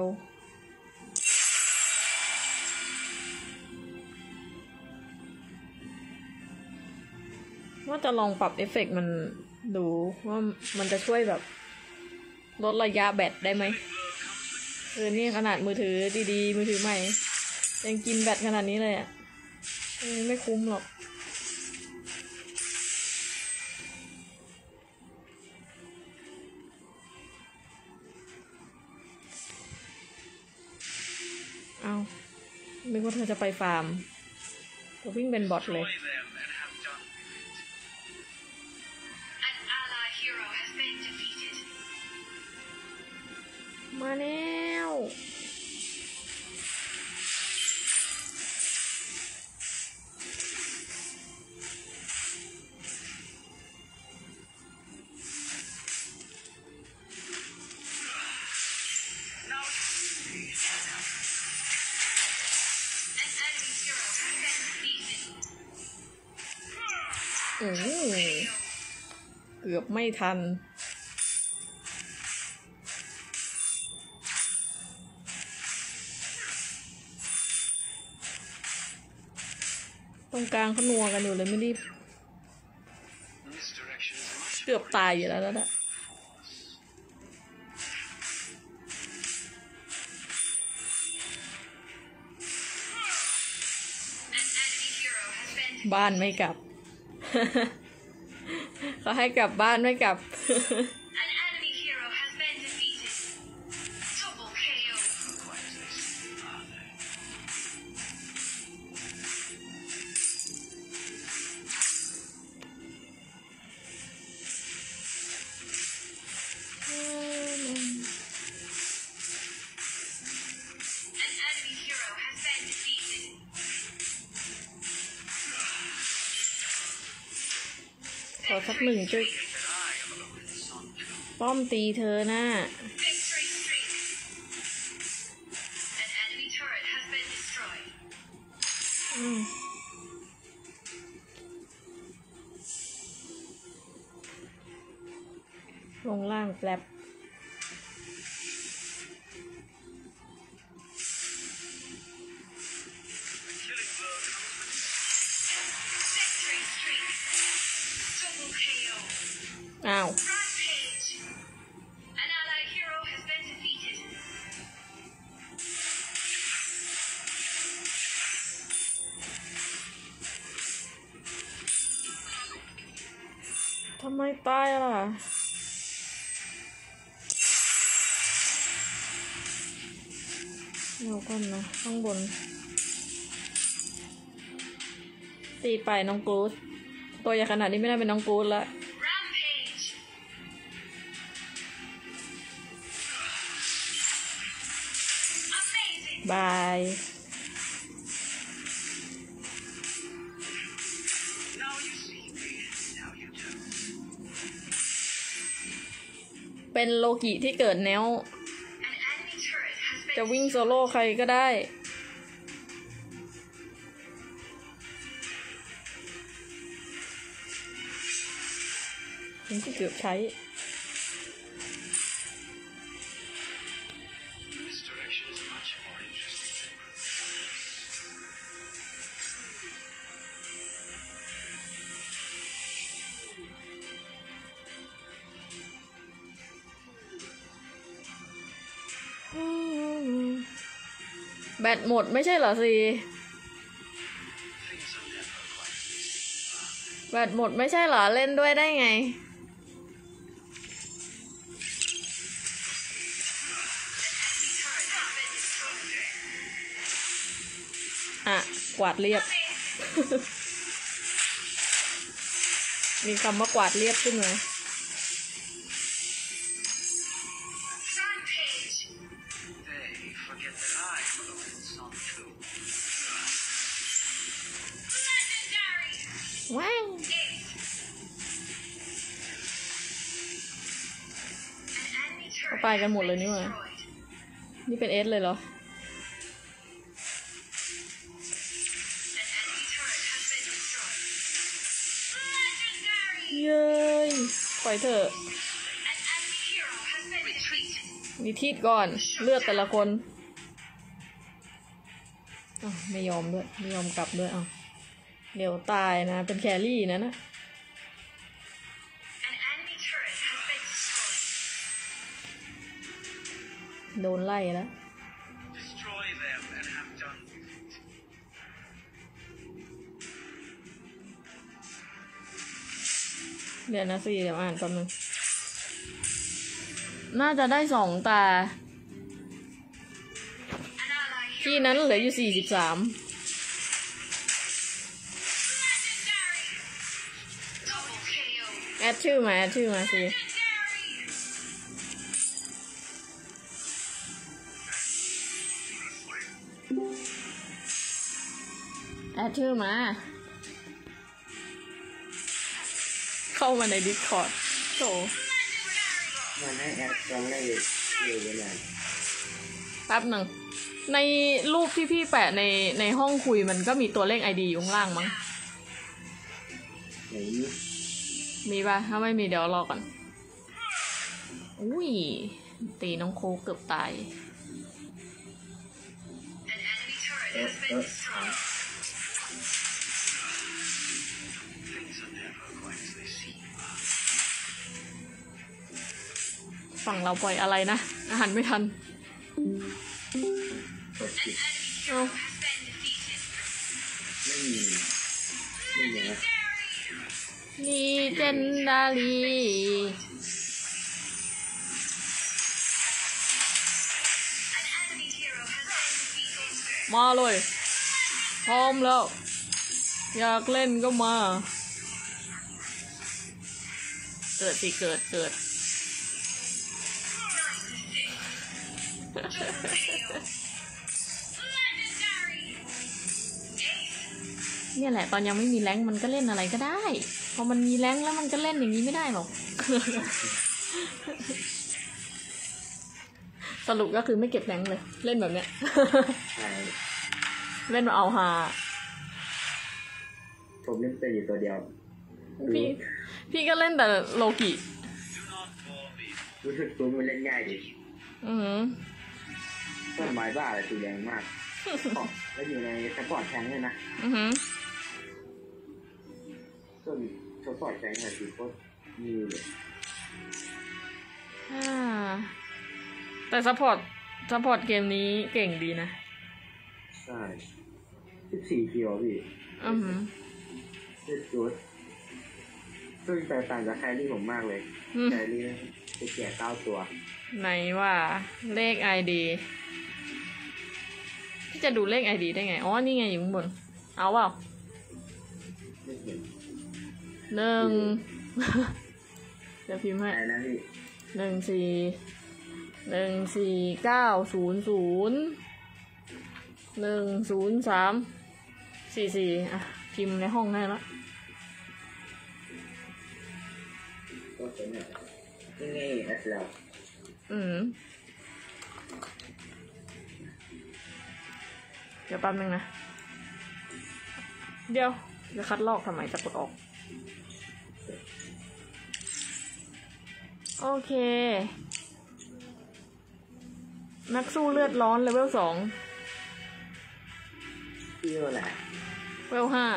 ว่าจะลองปรับเอฟเฟกต์มันดูว่ามันจะช่วยแบบลดระยะแบตได้ไหมนี่ขนาดมือถือดีๆมือถือใหม่ยังกินแบตขนาดนี้เลยอ่ะไม่คุ้มหรอกเอานึกว่าเธอจะไปฟาร์มก็วิ่งเป็นบอทเลย Destroy them and have done with it. An ally hero has been defeated. มาแล้วโอ้เกือบไม่ทัน ตรงกลางเขานัวกันอยู่เลยไม่รีบ This direction is much เกือบตายอยู่แล้วนะ An enemy hero has been บ้านไม่กลับ เขาให้กลับบ้านไม่กลับ An enemy hero has been defeated. Double KO. quite this. Are they? 'An enemy hero has been defeated. ขอสักหนึ่งจุด That I am alone in song too. ป้อมตีเธอน่ะ Victory streak. An enemy turret has been destroyed. อืมลงล่างแฟลป Killing blow comes Victory streak. Double KO. อ้าว Rampage. An allied hero has been defeated. ทำไมตายล่ะ เดี๋ยวก่อนนะข้างบน ตีไปน้องกู๊ดตัวใหญ่ขนาดนี้ไม่ได้เป็นน้องกู๊ดละ Rampage. Amazing. บาย Now you see me. Now you do. เป็นโลกิที่เกิดแนว An enemy turret has been จะวิ่งโซโล่ใครก็ได้ผมที่เกือบใช้ This direction is much more interesting than previous. แบตหมดไม่ใช่เหรอสิ Things are never quite easy. แบตหมดไม่ใช่เหรอเล่นด้วยได้ไง turret has been destroyed. อ่ะ กวาดเรียบ มีคำว่ากวาดเรียบขึ้นมา Rampage. They forget that I am alone in song too. Legendary. ว้าว Ace. An enemy turret เอาไปกันหมดเลยนี่หว่า destroyed. นี่เป็นเอสเลยเหรอ An enemy turret has been destroyed. Legendary. เย้ยปล่อยเถอะ An enemy hero has been defeated. มีทีดก่อน เลือดแต่ละคนอ้าวไม่ยอมด้วย ไม่ยอมกลับด้วยอ้าวเดี๋ยวตายนะ เป็นแครี่นะนะ An enemy turret has been destroyed. โดนไล่แล้ว Destroy them and have done with it. เดี๋ยวนะสิเดี๋ยวอ่านแป๊บนึง น่าจะได้สองตา An ally ที่ hero นั้นเหลืออยู่43 legendary. Double KO. แอดชื่อมา แอดชื่อมาสิ Legendary. แอดชื่อมา เข้ามาใน Discord โถมันให้แอดตรงได้อยู่เวลาแป๊บหนึ่ง ในรูปที่พี่แปะในห้องคุยมันก็มีตัวเลข ID อยู่ข้างล่างมั้งนไหนมีป่ะ ถ้าไม่มีเดี๋ยวรอก่อน อุ้ย ตีน้องโคกเกือบตาย An enemy turret เออ has เอ been อ destroyed. Things are never quite as they seem. ฝั่งเราปล่อยอะไรนะ อาหารไม่ทันกดผิดเอ้า Has been defeated. ไม่มีไม่มีนะลีเจนดารี An enemy hero has been defeated. มาเลย พร้อมแล้ว อยากเล่นก็มา เกิดสิเกิด Legendary. Ace. เนี่ยแหละ ตอนยังไม่มีแรงค์มันก็เล่นอะไรก็ได้ พอมันมีแรงค์แล้วมันก็เล่นอย่างนี้ไม่ได้หรอก สรุปก็คือไม่เก็บแรงค์เลย เล่นแบบเนี้ยใช่เล่นมาเอาฮาผมเล่นเป็นอยู่ตัวเดียวพี่ก็เล่นแต่โลกิ Do not bore me. รู้สึกตัวมันเล่นง่ายดิอือหือต้นไม้บ้าเลยตีแรงมากแล้วอยู่ในสปอร์ตแทงค์เลยนะอือหือต้นสปอร์ตแทงค์เนี่ยคือโคตรมีเลยอ่าแต่ซัพพอร์ตเกมนี้เก่งดีนะใช่14คิวพี่อือหือเล่นจุดซึ่งแตกต่างจากแครี่ผมมากเลยอืมแครี่ไปแก่9ตัวไหนว่าเลข ID พี่จะดูเลข ID ได้ไง อ๋อ นี่ไงอยู่ข้างบน เอาเปล่าไม่เห็นหนึ่ง เดี๋ยวพิมพ์ให้อะไรนะพี่ 14149010344อ่ะ พิมพ์ในห้องให้แล้วก็เป็นเนี่ยนี่แอดแล้วอืม เดี๋ยวแป๊บนึงนะ เดี๋ยวจะคัดลอกทำไมจะกดออก โอเค นักสู้เลือดร้อนเลเวล2 พี่ว่าแหละเลเวล5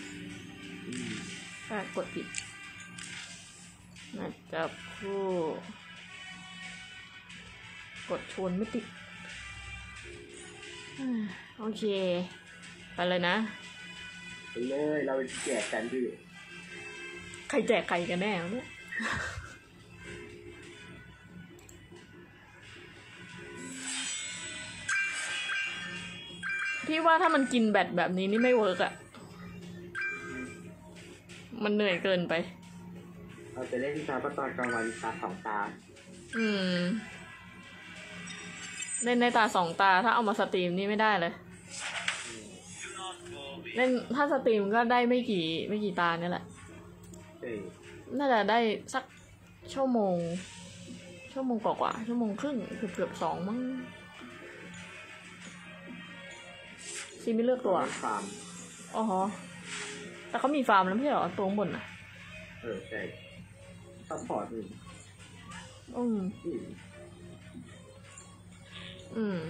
แต่กดผิดน่าจะผู้กดชวนไม่ติดโอเค ไปเลยนะไปเลยเราไปแจกกันพี่ใครแจกใครกันแน่วะเนี่ย พี่ว่าถ้ามันกินแบตแบบนี้นี่ไม่เวิร์กอะมันเหนื่อยเกินไปเราจะเล่นตาตอนกลางวันตา2 ตาอืม เล่นในตา2 ตาถ้าเอามาสตรีมนี่ไม่ได้เลย Do not bore me. เล่นถ้าสตรีมก็ได้ไม่กี่ตาเนี่ยแหละเอ้ยน่าจะได้สักชั่วโมงกว่าๆชั่วโมงครึ่งเกือบ2มั้งซีไม่เลือกตัวฟาร์มอ๋อฮะแต่เขามีฟาร์มแล้วไม่ใช่เหรอตัวข้างบนอ่ะใช่ซัพพอร์ตนี่อืมอืมอืม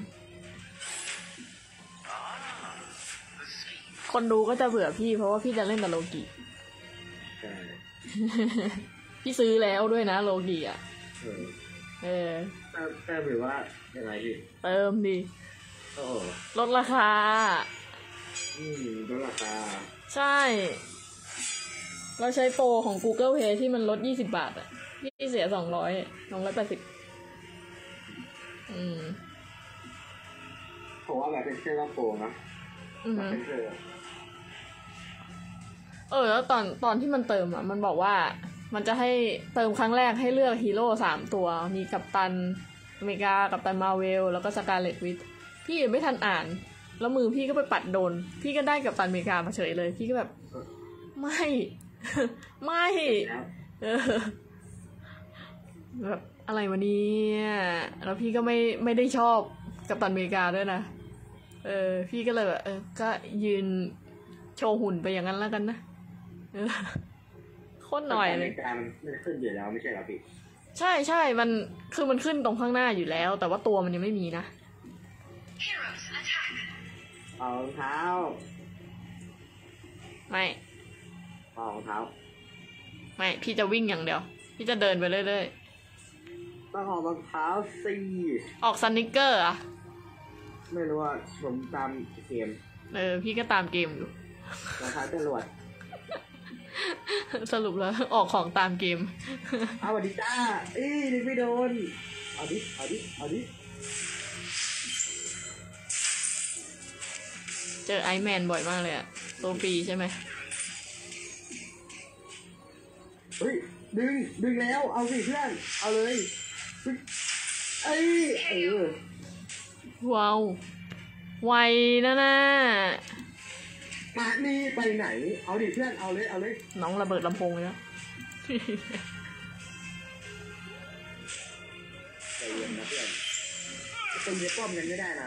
The scheme. คนดูก็จะเบื่อพี่เพราะว่าพี่จะเล่นแต่โลกิใช่พี่ซื้อแล้วด้วยนะโลกิอ่ะเออเออแต่หรือว่ายังไงพี่เติมดิโอ้โหลดราคาลดราคาใช่ เราใช้โปรของ Google Pay ที่มันลด20 บาทอ่ะพี่เสีย280 อืมผมว่าแบบเป็นเสื้อโปรนะอือแบบฮึเป็นเสื้อแล้วตอนที่มันเติมอ่ะ มันบอกว่ามันจะให้เติมครั้งแรกให้เลือกฮีโร่3 ตัว มีกัปตันอเมริกา กัปตันมาร์เวล แล้วก็สกาเลตวิทพี่ยังไม่ทันอ่าน แล้วมือพี่ก็ไปปัดโดน พี่ก็ได้กัปตันอเมริกามาเฉยเลย พี่ก็แบบ ไม่ ไม่แล้วเออแบบอะไรวะเนี่ยแล้วพี่ก็ไม่ได้ชอบกัปตันอเมริกาด้วยนะ พี่ก็เลยแบบก็ยืนโชว์หุ่นไปอย่างนั้นแล้วกันนะโคตรหน่อยเลยการมันขึ้นอยู่แล้วไม่ใช่เหรอพี่ใช่ใช่มันคือมันขึ้นตรงข้างหน้าอยู่แล้ว แต่ว่าตัวมันยังไม่มีนะ Heroes attack. เอารองเท้าไม่เอารองเท้าไม่พี่จะวิ่งอย่างเดียว พี่จะเดินไปเรื่อยต้องเอารองเท้าสิๆออกสนิกเกอร์อะไม่รู้ว่าผมตามเกมพี่ก็ตามเกมอยู่รองเท้าจรวดสรุปแล้วออกของตามเกมเอาสวัสดีจ้าดึงไม่โดนเอาดิเอาดิเจอไอแมนบ่อยมากเลยอะตัวฟรีใช่ไหมเฮ้ยดึงแล้วเอาสิเพื่อนเอาเลยเอ้ยว้าวไวนะน่ะมานี่ไปไหนเอาดิเพื่อนเอาเลยน้องระเบิดลำโพงเลยนะใจเย็นนะเพื่อนเป็นเย็บป้อมกันไม่ได้นะ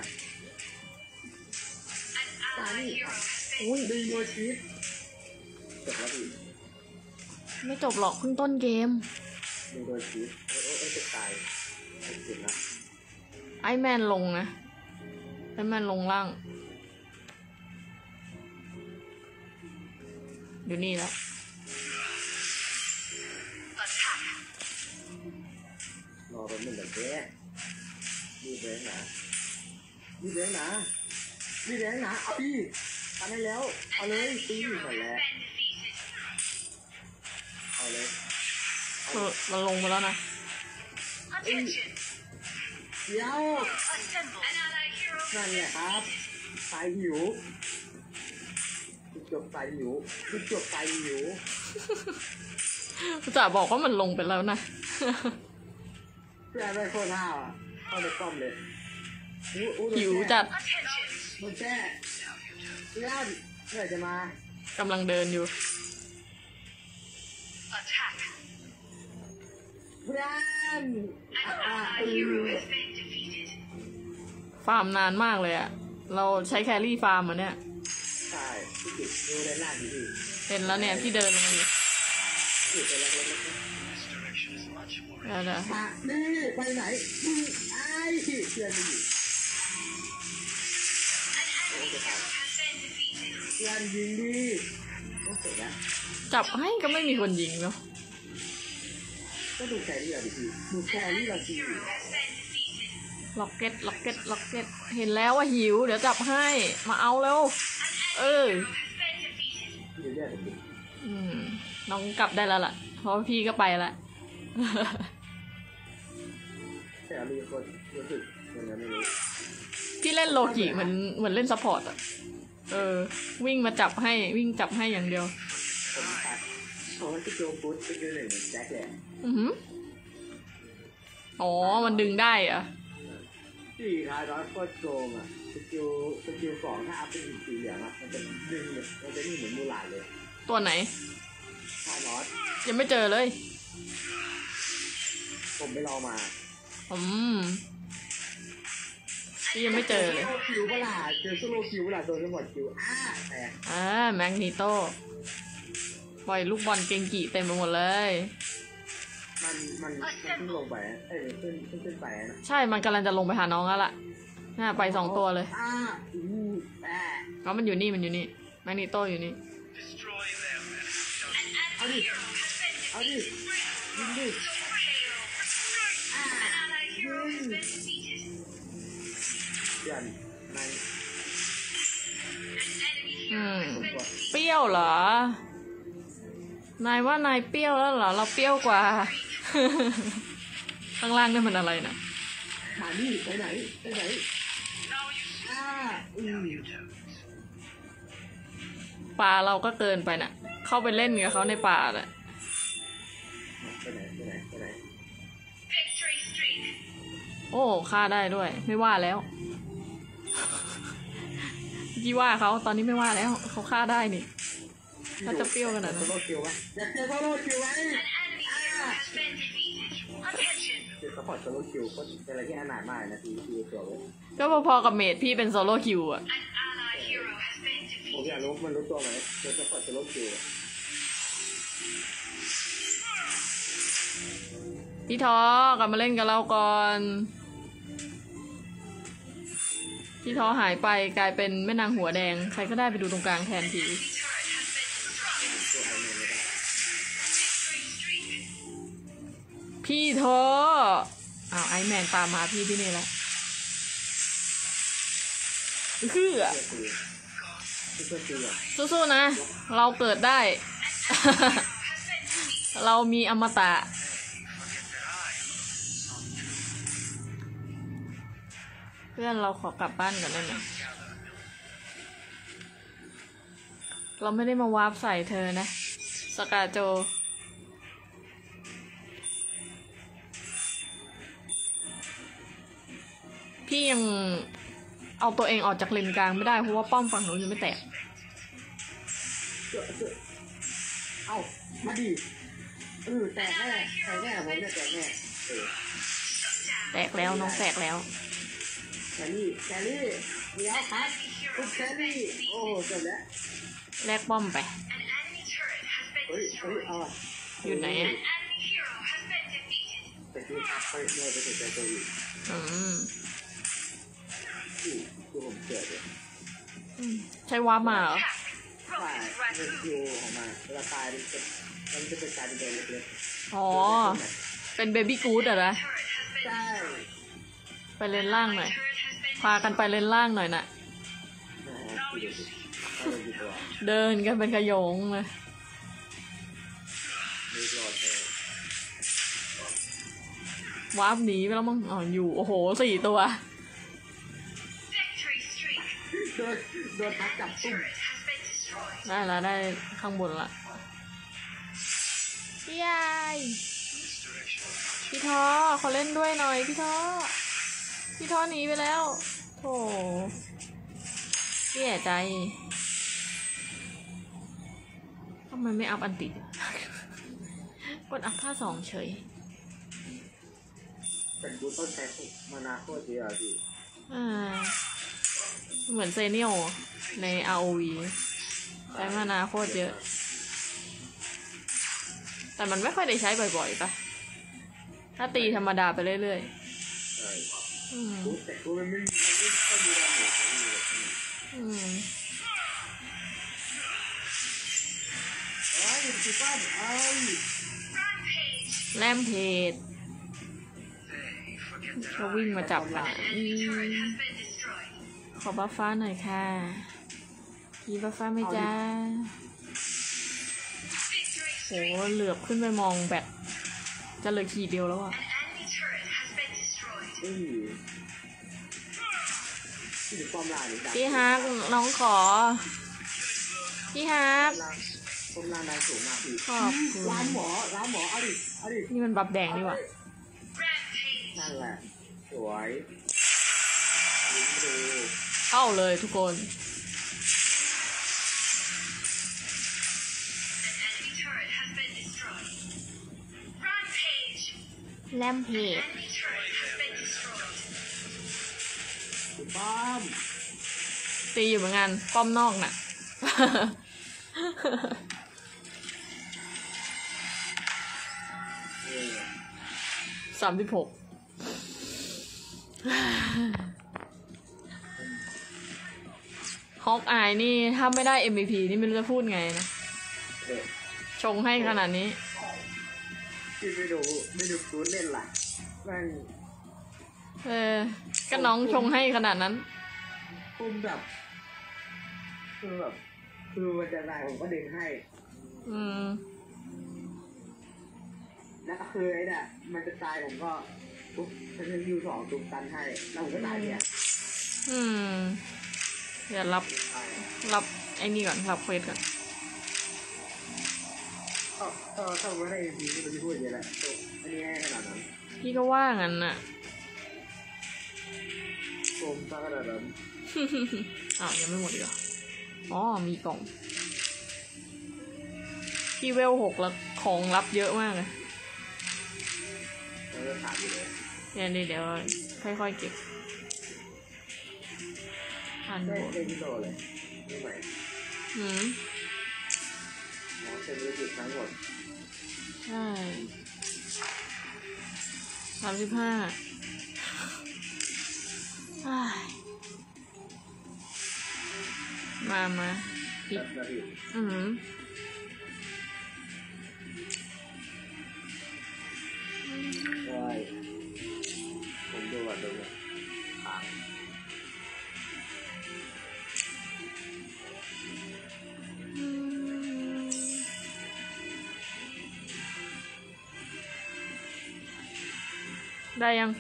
An ally hero has been อุ้ยดึงโยชิจบแล้วพี่ไม่จบหรอกเพิ่งต้นเกมดึงโยชิจะตายสุดนะไอแมนลงนะไอแมนลงล่างอยู่นี่แล้ว attack. รอเป็นหนึ่งแบบนี้ดีแรงหนาเอาพี่ทำให้แล้วเอาเลยตีหมดแล้ว Been defeated. เอาเลยมันลงไปแล้วนะ Attention. เดี๋ยว Assemble. An allied hero นั่น has แหละ been ครับ defeated. ตายหิวจบตายหิวจะบอกว่ามันลงไปแล้วนะเพื่อนได้โคตรห้าวอ่ะเข้าไปป้อมเลยหิวจัด Attention. โดนแช่เพื่อนเมื่อไหร่จะมากำลังเดินอยู่ Attack. เพื่อน An allied hero has been defeated. ฟาร์มนานมากเลยอะเราใช้แครี่ฟาร์มมาเนี่ยใช่พี่กิตดูด้านล่างดีพี่เห็นแล้วเนี่ยพี่เดินลงมาอยู่กิตไปแล้ว This direction is much more เดี๋ยวนี่ไปไหนไอ้เพื่อนไม่อยู่ An enemy hero has been defeated. เพื่อนยิงดิต้องเสร็จแล้วจับให้ก็ไม่มีคนยิงเนาะก็ดูแครี่เราดิพี่ดูแค An รี่เรา enemy จริง hero has been defeated. ล็อกเก็ตเห็นแล้วว่าหิว เดี๋ยวจับให้มาเอาแล้ว An Ừ. enemy hero has been defeated. เดี๋ยวผมดูน้องกลับได้แล้วล่ะ เพราะว่าพี่ก็ไปละแต่มีคนรู้สึกคนนั้นไม่รู้พี่เล่นโลกิเหมือนเล่นซัพพอร์ตอะวิ่งมาจับให้วิ่งจับให้อย่างเดียวผมตัดเพราะว่าที่โจฟุตเป็นหนึ่งเหมือนแจ็คแหละอือหืออ๋อ มันดึงได้เหรอะสี่คาร์ดอสโคตรโกงอ่ะสกิลสองถ้าอัพเป็นสีเหลืองอ่ะมันจะดึงมันจะนี่เหมือนมูหลาดเลยตัวไหนคาร์ดอสยังไม่เจอเลยผมไปลองมาพี่ยังไม่เจอเลยโซโลคิวเปล่าเจอโซโลคิวเปล่าโดนทั้งหมดคิวแต่แมกนีโตปล่อยลูกบอลเกงกีเต็มไปหมดเลยมันขึ้นลงไปขึ้นไปนะใช่ มันกำลังจะลงไปหาน้องแล้วล่ะน่าไป2 ตัวเลยแต่อ๋อมันอยู่นี่แมกนีโตอยู่นี่ destroy them. An enemy hero has been เอาดิ defeated. ยิงดิ An allied hero has been defeated. เดือนมัน An enemy อื hero ม has been defeated. เปรี้ยวเหรอ นายว่านายเปรี้ยวแล้วเหรอ เราเปรี้ยวกว่า ข้างล่างนี่มันอะไรนะหานี่ไปไหน Now you don't. ป่าเราก็เกินไปน่ะ เข้าไปเล่นกับเขาในป่าน่ะไปไหน Victory streak. โอ้ฆ่าได้ด้วย ไม่ว่าแล้ว ยี่ว่าเขาตอนนี้ไม่ว่าแล้ว เขาฆ่าได้นี่ เขาจะเปรี้ยวขนาดนั้นโซโลคิวปะอยากเจอโซโลคิวไหม An enemy hero has been defeated. Attention. เจอซัพพอร์ตโซโลคิวก็เป็นอะไรที่อนาถมากนะทีตัวเลยก็พอๆกับเมดพี่เป็นโซโล่คิวอะ An allied hero has been ผม defeated. อยากรู้มันรู้ตัวไหมเจอซัพพอร์ตโซโลคิวพี่ท้อกลับมาเล่นกับเราก่อน พี่ท้อหายไปกลายเป็นแม่นางหัวแดง ใครก็ได้ไปดูตรงกลางแทนที พี่ท้ออ้าวไอแมนตามมาพี่ที่นี่แหละคืออะเพื่อนตีอ่ะสู้ๆนะ เราเกิดได้ เรามีอมตะ เพื่อนเราขอกลับบ้านก่อนได้ไหมเราไม่ได้มาวาร์ปใส่เธอนะ สกาโจ พี่ยังเอาตัวเองออกจากเลนกลางไม่ได้เพราะว่าป้อมฝั่งหนูยังไม่แตกเอ้ามาดิแตกแน่ผมเนี่ยแตกแน่แตกแล้วน้องแตกแล้วแครี่เดี๋ยวครับคุณแครี่โอ้เสร็จแล้วแลกป้อมไปเฮ้ยเอาอ่ะอยู่ไหนอ่ะแต่คือครับไปเลยไปสนใจตัวอื่นอืมคือผมเกิดเลยใช้วาร์ปมาเหรอว่าเป็นคิวของมันเวลาตายมันจะเป็นกลายเป็นตัวเล็กอ๋อ เป็นเบบี้กู๊ดเหรอๆใช่ไปเลนล่างหน่อย พากันไปเลนล่างหน่อยน่ะ เดินกันเป็นขโยงเลยมีหลอดเลยวาร์ปหนีไปแล้วมั้งอ๋ออยู่ โอ้โห 4 ตัวโดนทักจับตุ้มได้ละได้ข้างบนละยายพี่ท้อขอเล่นด้วยหน่อยพี่ท้อหนีไปแล้วโธ่เสียใจทำไมไม่อัพอันติ กดอัพท่า2เฉยแต่กูต้องใช้มานาโคตรเยอะพี่เหมือนเซเนียลใน ROV ใช้มานาโคตรเยอะ แต่มันไม่ค่อยได้ใช้บ่อยๆปะถ้าตีธรรมดาไปเรื่อยใช่ๆแต่กูมันไม่ค่อยมีแรงหนูไอ้สิป้าไอ้แลมเพจก็วิ่งมาจับกันขอบัฟฟ้าหน่อยค่ะมีบัฟฟ้าไหมจ้าโหเหลือบขึ้นไปมองแบตจะเหลือขีดเดียวแล้วอ่ะที่ป้อมลายนี่ดังพี่ฮักน้องขอ พี่ฮักป้อมลายนายสูงมากพี่ขอบคุณร้านหมอเอาดินี่มันบัฟแดงดีกว่านั่นแหละสวยยิ้มดูเข้าเลยทุกคน แลมเพจคุณป้อมตีอยู่เหมือนกันป้อมนอกน่ะ 36 ฮอกอายนี่ถ้าไม่ได้ MVP นี่ไม่รู้จะพูดไงนะ ชงให้ขนาดนี้ที่ไม่ดูฟูดเล่นล่ะแม่งก็น้องชงให้ขนาดนั้นคุมแบบคือมันจะได้ผมก็ดึงให้ แล้วคือไอ้เนี่ยมันจะตายผมก็ปุ๊บมันจะอยู่2ตุ้มตันให้แล้วผมก็ตายเนี่ยเดี๋ยวรับไอ้นี่ก่อนรับเควสก่อนถ้าไม่ได้ดีก็จะพูดอย่างนี้แหละอันนี้ให้ขนาดนั้นพี่ก็ว่างั้นน่ะโกมซะขนาดนั้นอ้าวยังไม่หมดอีกเหรออ๋อมีกล่องพี่เวล 6แล้วของรับเยอะมากเลยแล้วก็ถามอยู่เลยเดี๋ยวค่อยๆเก็บอันได้บนได้ที่โตเลยนี่ใหม่หืมนอ๋อเซมิลิทั้งหมดใช่35มาอีกแล้วอีกอืมใช่ผมดูว่าดูเนี่ยผ่านได้ยัง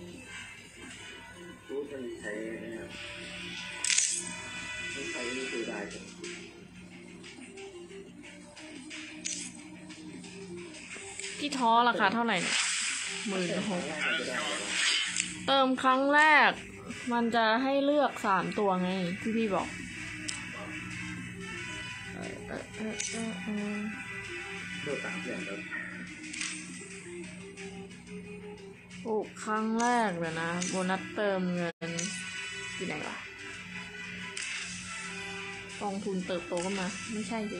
รู้มันใช้นะครับมันใช้นี่คือได้จ้ะพี่ท้อราคาเท่าไหร่เนี่ย16,000 แรกมันจะได้อะไรบ้างเติมครั้งแรก มันจะให้เลือก3ตัวไงที่พี่บอกโดด3 เดือนแล้วปลูกครั้งแรกเลยนะโบนัสเติมเงินที่ไหนวะกองทุนเติบโตก็มาไม่ใช่สิ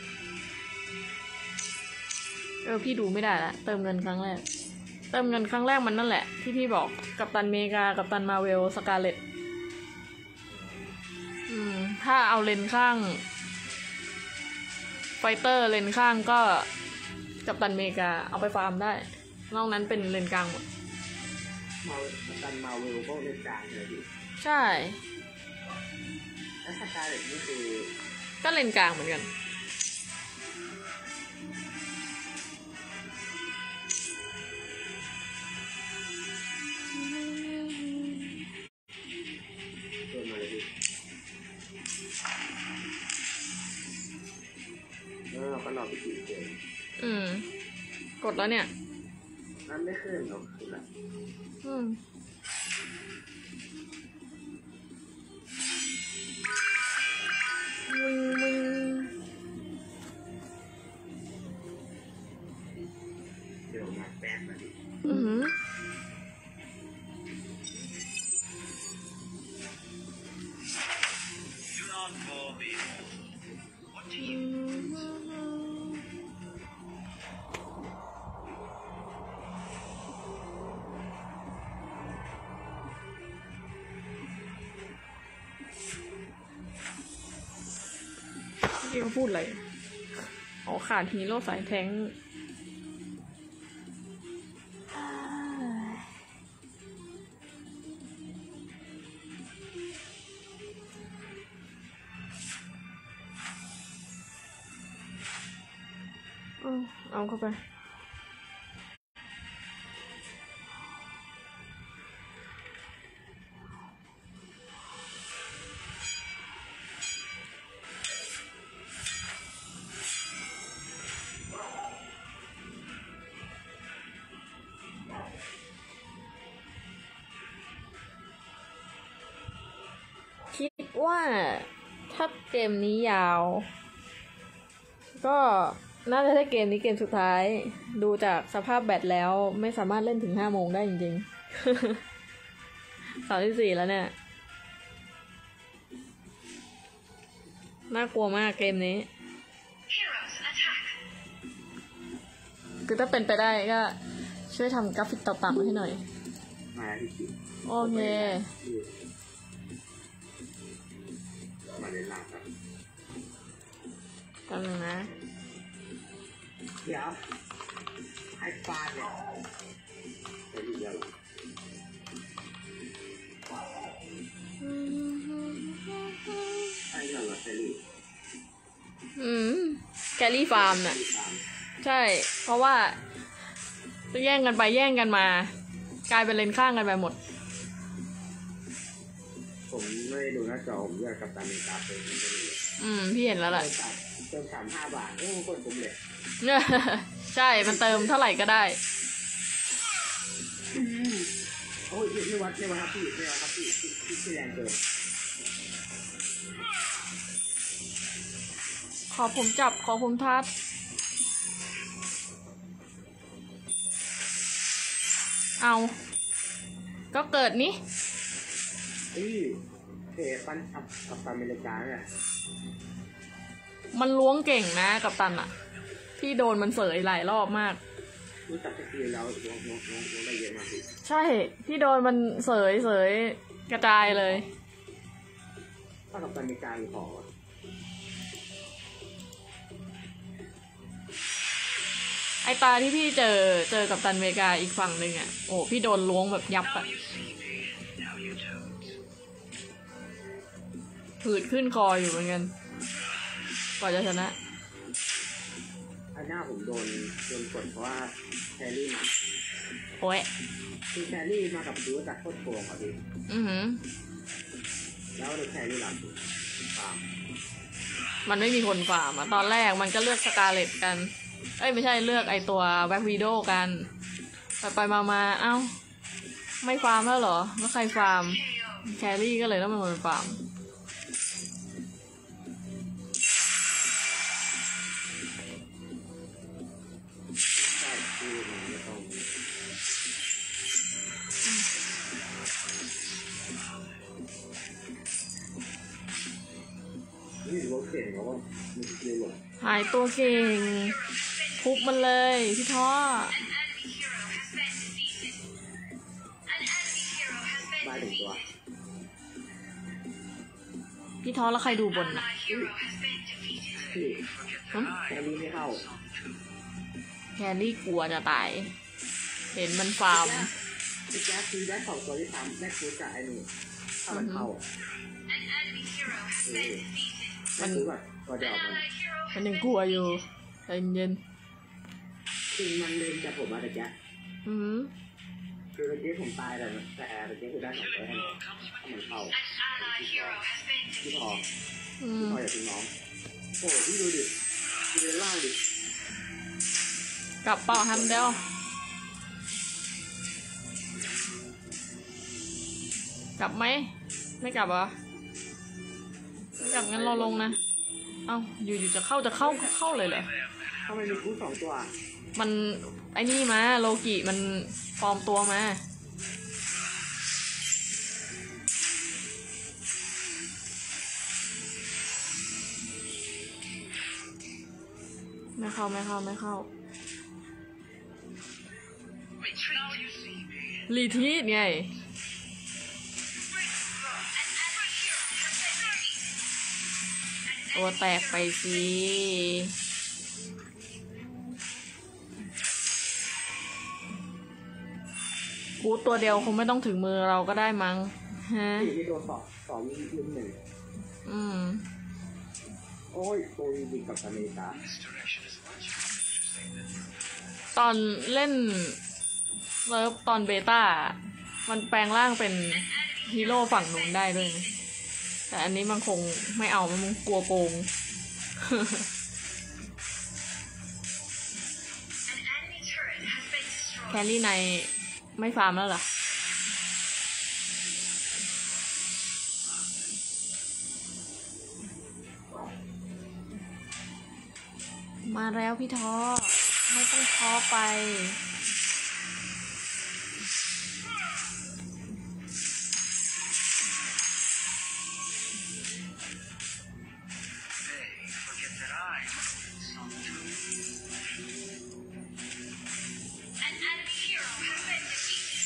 พี่ดูไม่ได้ละเติมเงินครั้งแรก เติมเงินครั้งแรกมันนั่นแหละที่พี่บอกกัปตันเมกากัปตันมาเวลสกาเลตถ้าเอาเลนข้างไฟเตอร์เลนข้างก็กัปตันเมกาเอาไปฟาร์มได้นอกนั้นเป็นเลนกลางหมดตันมาเวลก็เล่นกลางเลยดิใช่แล้วสกาเลตนี่คือก็เลนกลางเหมือนกันตัวมาเลยดิแล้วเราก็รอไปกี่เกมกดแล้วเนี่ยมันไม่ขึ้นหรอกคือแบบวิ่งเดี๋ยวมาแป๊บมาดิ Do not call me. What do you ที่เขาพูดอะไรอ๋อขาดฮีโร่สายแทงค์เอาเข้าไป คิดว่าถ้าเกมนี้ยาว ก็น่าจะได้เกมนี้เกมสุดท้าย ดูจากสภาพแบตแล้วไม่สามารถเล่นถึง5 โมงได้จริงๆ 34แล้วเนี่ย น่ากลัวมากเกมนี้ Heroes attack. คือถ้าเป็นไปได้ก็ช่วยทำกราฟิกต่ำๆให้หน่อยมาที่กี่โอเคมาเล่นล่างครับแป๊บนึงนะเดี๋ยวให้ฟาดเนี่ยไปดูเดียวหรอให้เรื่องละเซรีแกลลี่ฟาร์มน่ะ ใช่ เพราะว่าแย่งกันไปแย่งกันมา กลายเป็นเลนข้างกันไปหมดผมไม่ได้ดูหน้าจอผมเลือกกับตาเมกาเป็นมันจะมีพี่เห็นแล้วแหละเติม35 บาทโอ้โคตรคุ้มเลยใช่ มันเติมเท่าไหร่ก็ได้โอ้ยไม่วัดครับพี่ไม่วัดครับพี่ที่แรงเกินขอผมจับ ขอผมทัด เอา ก็เกิดนี่เทปั้นกับตาอเมริกาเนี่ยมันล้วงเก่งนะกับตันอะพี่โดนมันเสยหลายรอบมากรู้จักสกิลแล้วลงได้เยอะมากพี่ใช่ พี่โดนมันเสยกระจายเลยถ้ากับการมีการของอะไอตาที่พี่เจอกับตันอเมริกาอีกฝั่งหนึ่งอ่ะ โอ้พี่โดนล้วงแบบยับ Now อ่ะ you see me, now you don't. ผืดขึ้นคออยู่เหมือนกันกว่าจะชนะอันหน้าผมโดนกดเพราะว่าแครี่มาโอ้ยคือแครี่มากับดูจากโคตรโกงอ่ะพี่อือหือแล้วโดนแครี่หลังตามมันไม่มีคนฟาร์มอะตอนแรกมันก็เลือกสกาเลตกัน เอ้ยไม่ใช่เลือกไอตัวแบ็ควีโดกันไปมาเอ้า ไม่ฟาร์มแล้วเหรอแล้วใครฟาร์ม แครี่ก็เลยต้องเป็นคนฟาร์มใช่คือมันไม่ต้องนี่ถือว่าเก่งเพราะว่ามีสกิลหลบหายตัวเก่งทุบมันเลยพี่ท้อ An enemy hero has been defeated. An enemy hero has been ได้ถึงตัว defeated. พี่ท้อแล้วใครดูบน Ally น่ะ hero has been defeated. พี่หึแครี่ไม่เข้าแครี่กลัวจะตาย เห็นมันฟาร์มไอ้แจ๊คคือได้2ตัวที่ซ้ำได้คูดกับไอ้นี่ถ้ามันเข้าอ่ะ An enemy hero has been defeated. ได้คูดแบบตัวเดียว An มัน allied hero มัน has ยัง been กลัวอยู่ใจเย็นจริงมันเล็งจากผมมาแต่แจ๊คอือหือคือเมื่อกี้ผมตายแต่แอร์เมื่อกี้คือได้2ตัวให้มันเข้า An allied hero has been พี่พอ defeated. อืพี่มพออย่าทิ้งน้องโอ้พี่ดูดิดูเลนล่างดิกลับเปล่าฮัมเดลกลับไหมไม่กลับเหรอไม่กลับงั้นเราลงนะ เอ้าอยู่จะเข้าเลยเหรอทำไมมีคูด2ตัวมันไอ้นี่มาโลกิมันปลอมตัวมา ไม่เข้า Now you see me. รีทีสไง An enemy hero has been defeated. An ตัว enemy แตกไป hero สิ กูตัวเดียวคงไม่ต้องถึงมือเราก็ได้มั้งฮะพี่โดนสองยิงหนึ่งอืมโอ้ยโดนยิงกับอเมริกา This direction is much more interesting than ตอนเล่นเลิฟตอนเบต้า มันแปลงร่างเป็นฮีโร่ฝั่งนู้นได้ด้วยนะแต่อันนี้มันคงไม่เอามันกลัวโกง An enemy turret has been แค destroyed. รี่ในไม่ฟาร์มแล้วเหรอ มาแล้วพี่ท้อ ไม่ต้องท้อไป they forget that I'm some too. An enemy hero has been defeated.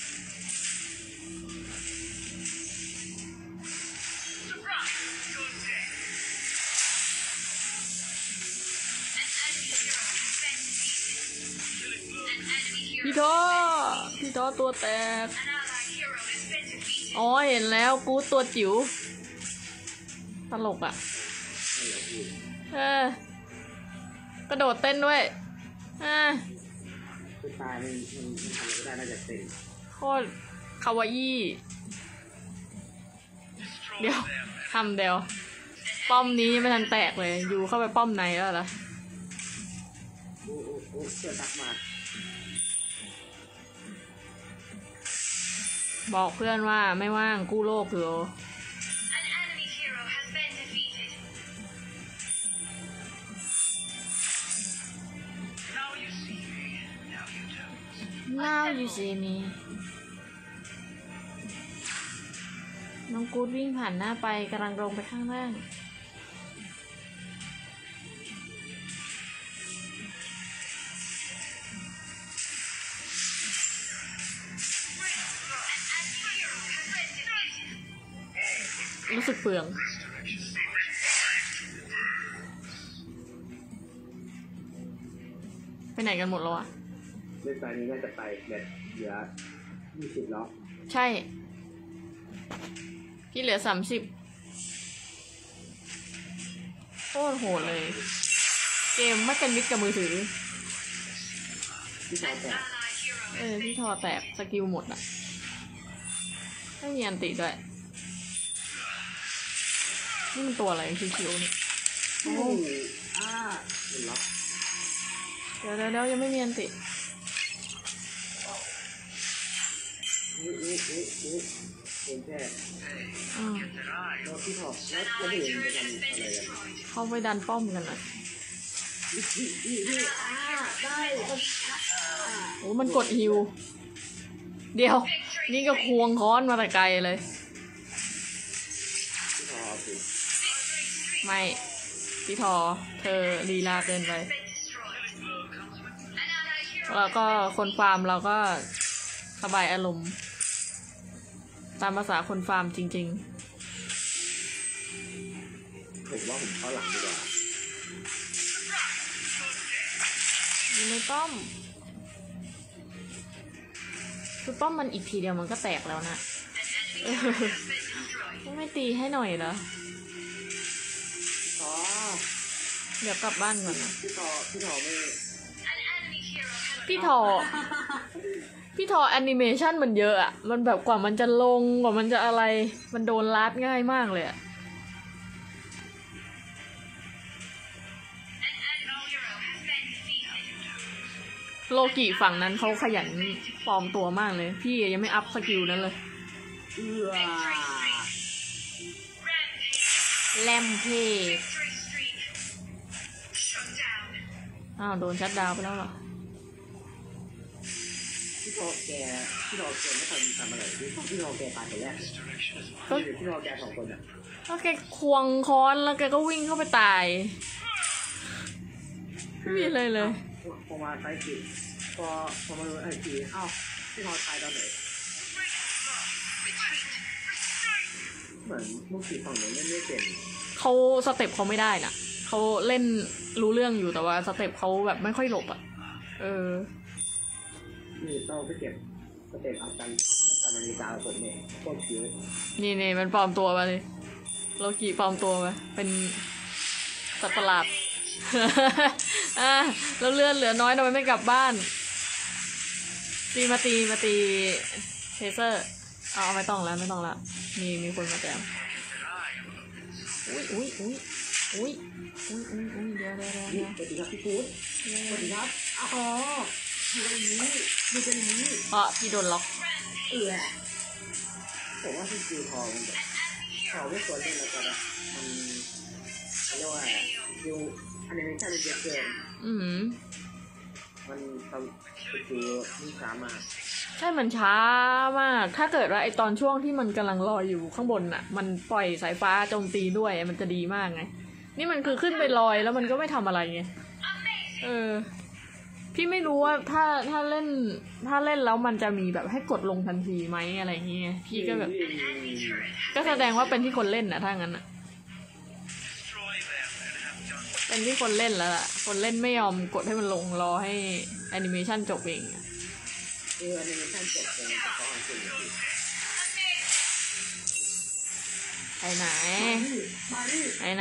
Surprise! Good day. An enemy hero has been defeated. An enemy hero พี่ท้อ พี่ท้อตัวแตก An allied hero has been defeated. อ๋อเห็นแล้วกูตัวจิ๋ว ตลกอ่ะ กระโดดเต้นด้วยคือตายมันทำอะไรไม่ได้น่าจะเต็มโคตรคาวาอี้ Destroy เดี๋ยว them. ทำเดียว ป้อมนี้ไม่ทันแตกเลย อยู่เข้าไปป้อมในแล้วเหรอโอ้เพื่อนทักมาบอกเพื่อนว่าไม่ว่างกู้โลกอยู่ An enemy hero has been defeated. Now you see me, now you don't. Now you see me น้องกูดวิ่งผ่านหน้าไปกำลังลงไปข้างล่างสึกเปลือง ไปไหนกันหมดแล้วอะเล่นตอนนี้น่าจะไปแบบเหลือ20แล้วใช่ พี่เหลือ30โคตรโหดเลย เกมไม่เป็นมิตรกับมือถือพี่ชายแต่พี่ทอแตกสกิลหมดอะไม่มีอันติด้วย นี่มันตัวอะไรคิวๆนี่โอ้เห็นแล้วเดี๋ยวยังไม่มีอันติเป็นแค่อืมแล้วพี่ถอดแล้วจะเห็นจะทำอะไรกันเข้าไปดันป้อมกันหน่อยได้โอ้มันกดฮิว เดี๋ยว นี่ก็ควงค้อนมาแต่ไกลเลยพี่ถอดสิไม่ พี่ทอ เธอลีลาเกินไป แล้วก็คนฟาร์มเราก็สบายอารมณ์ ตามภาษาคนฟาร์มจริงผมว่าผมเข้าหลังดีกว่าๆอยู่ในป้อม คือป้อมมันอีกทีเดียวมันก็แตกแล้วนะไม่ตีให้หน่อยเหรออ๋อเดี๋ยวกลับบ้านก่อนนะพี่ถอไม่พี่ทอ พี่ทอแอนิเมชันมันเยอะอะ มันแบบกว่ามันจะลงกว่ามันจะอะไร มันโดนลัดง่ายมากเลยอะโลกิฝั่งนั้นเขาขยันปลอมตัวมากเลย พี่ยังไม่อัพสกิลนั้นเลย แลมเพจอ้าวโดนชัดดาวน์ไปแล้วเหรอพี่ถอไม่ทำอะไรพี่ถอแกตายคนแรกก็พี่ถอแก2 คนอ่ะก็แกควงค้อนแล้วแกก็วิ่งเข้าไปตาย ไม่มีเลยเลยพอมาไซส์กี่พอมาไอ้กี่อ้าวพี่ถอตายตอนไหนเหมือนลูกศิษย์ฝั่งนู้นเล่นไม่เป็นเขาสเต็ปเขาไม่ได้น่ะ เขาเล่นรู้เรื่องอยู่แต่ว่าสเต็ปเขาแบบไม่ค่อยหลบอ่ะนี่ต้องไปเก็บสเต็ปอัพกันนาฬิกาผมเนี่ยโคตรคิ้วนี่มันปลอมตัวมาเลยโลกิปลอมตัวมาเป็นสัตว์ประหลาด แล้วเลือดเหลือน้อยทำไมไม่กลับบ้านมาตีเทเซอร์เอาไม่ต้องแล้วมีคนมาแจมอุ้ยเดี๋ยวสวัสดีครับพี่ฟูดสวัสดีครับอ๋ออยู่ตรงนี้เพราะพี่โดนล็อกผมว่าที่คิวทองไม่ควรเล่นแล้วกันนะมันเรียกว่าคิวอนิเมชั่นมันเยอะเกินมันทำคือนี่ช้ามากใช่มันช้ามากถ้าเกิดว่าไอตอนช่วงที่มันกำลังลอยอยู่ข้างบนน่ะมันปล่อยสายฟ้าโจมตีด้วยมันจะดีมากไงนี่มันคือขึ้นไปลอยแล้วมันก็ไม่ทำอะไรไงพี่ไม่รู้ว่าถ้าเล่นแล้วมันจะมีแบบให้กดลงทันทีไหมอะไรเงี้ยพี่ก็แบบก็แสดงว่าเป็นที่คนเล่นนะถ้างั้นอ่ะเป็นที่คนเล่นแล้วล่ะคนเล่นไม่ยอมกดให้มันลงรอให้แอนิเมชันจบเองอนิเมชั่นจบเลยแต่เขาอันจริงไปไหน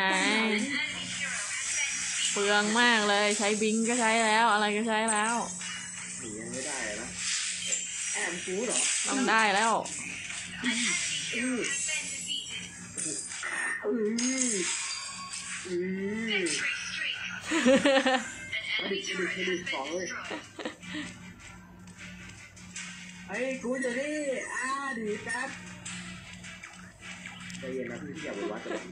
เปลืองมากเลยใช้บิงก็ใช้แล้วอะไรก็ใช้แล้วหนียังไม่ได้นะแอมฟูเหรอต้องได้แล้วไม่ดิสองเลยไอ้กูจะนี่ดีแป๊บใจเย็นนะพี่อย่าไปวัดกัน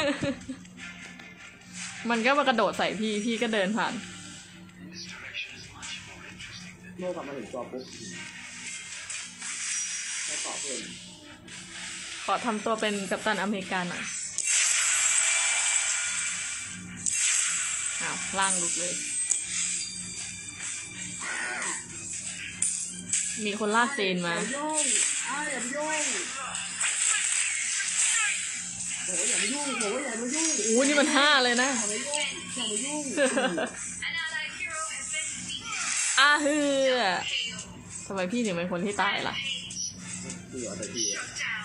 มันก็มากระโดดใส่พี่ก็เดินผ่านโลกกลับมาถึงตัวปุ๊บแล้วต่อเพิ่มขอทำตัวเป็นกัปตันอเมริกันหน่อยล่างลุกเลยมีคนลากเซนมาบอกว่าอย่ามายุ่งบอกว่าอย่ามายุ่งอู้นี่มัน5เลยนะอย่ามายุ่งอย่ามายุ่ง An allied hero has been defeated. อ้าฮือ Hail. ทำไมพี่ถึงเป็นคนที่ตายล่ะ Rampage. เดี๋ยวแต่ที Shut down.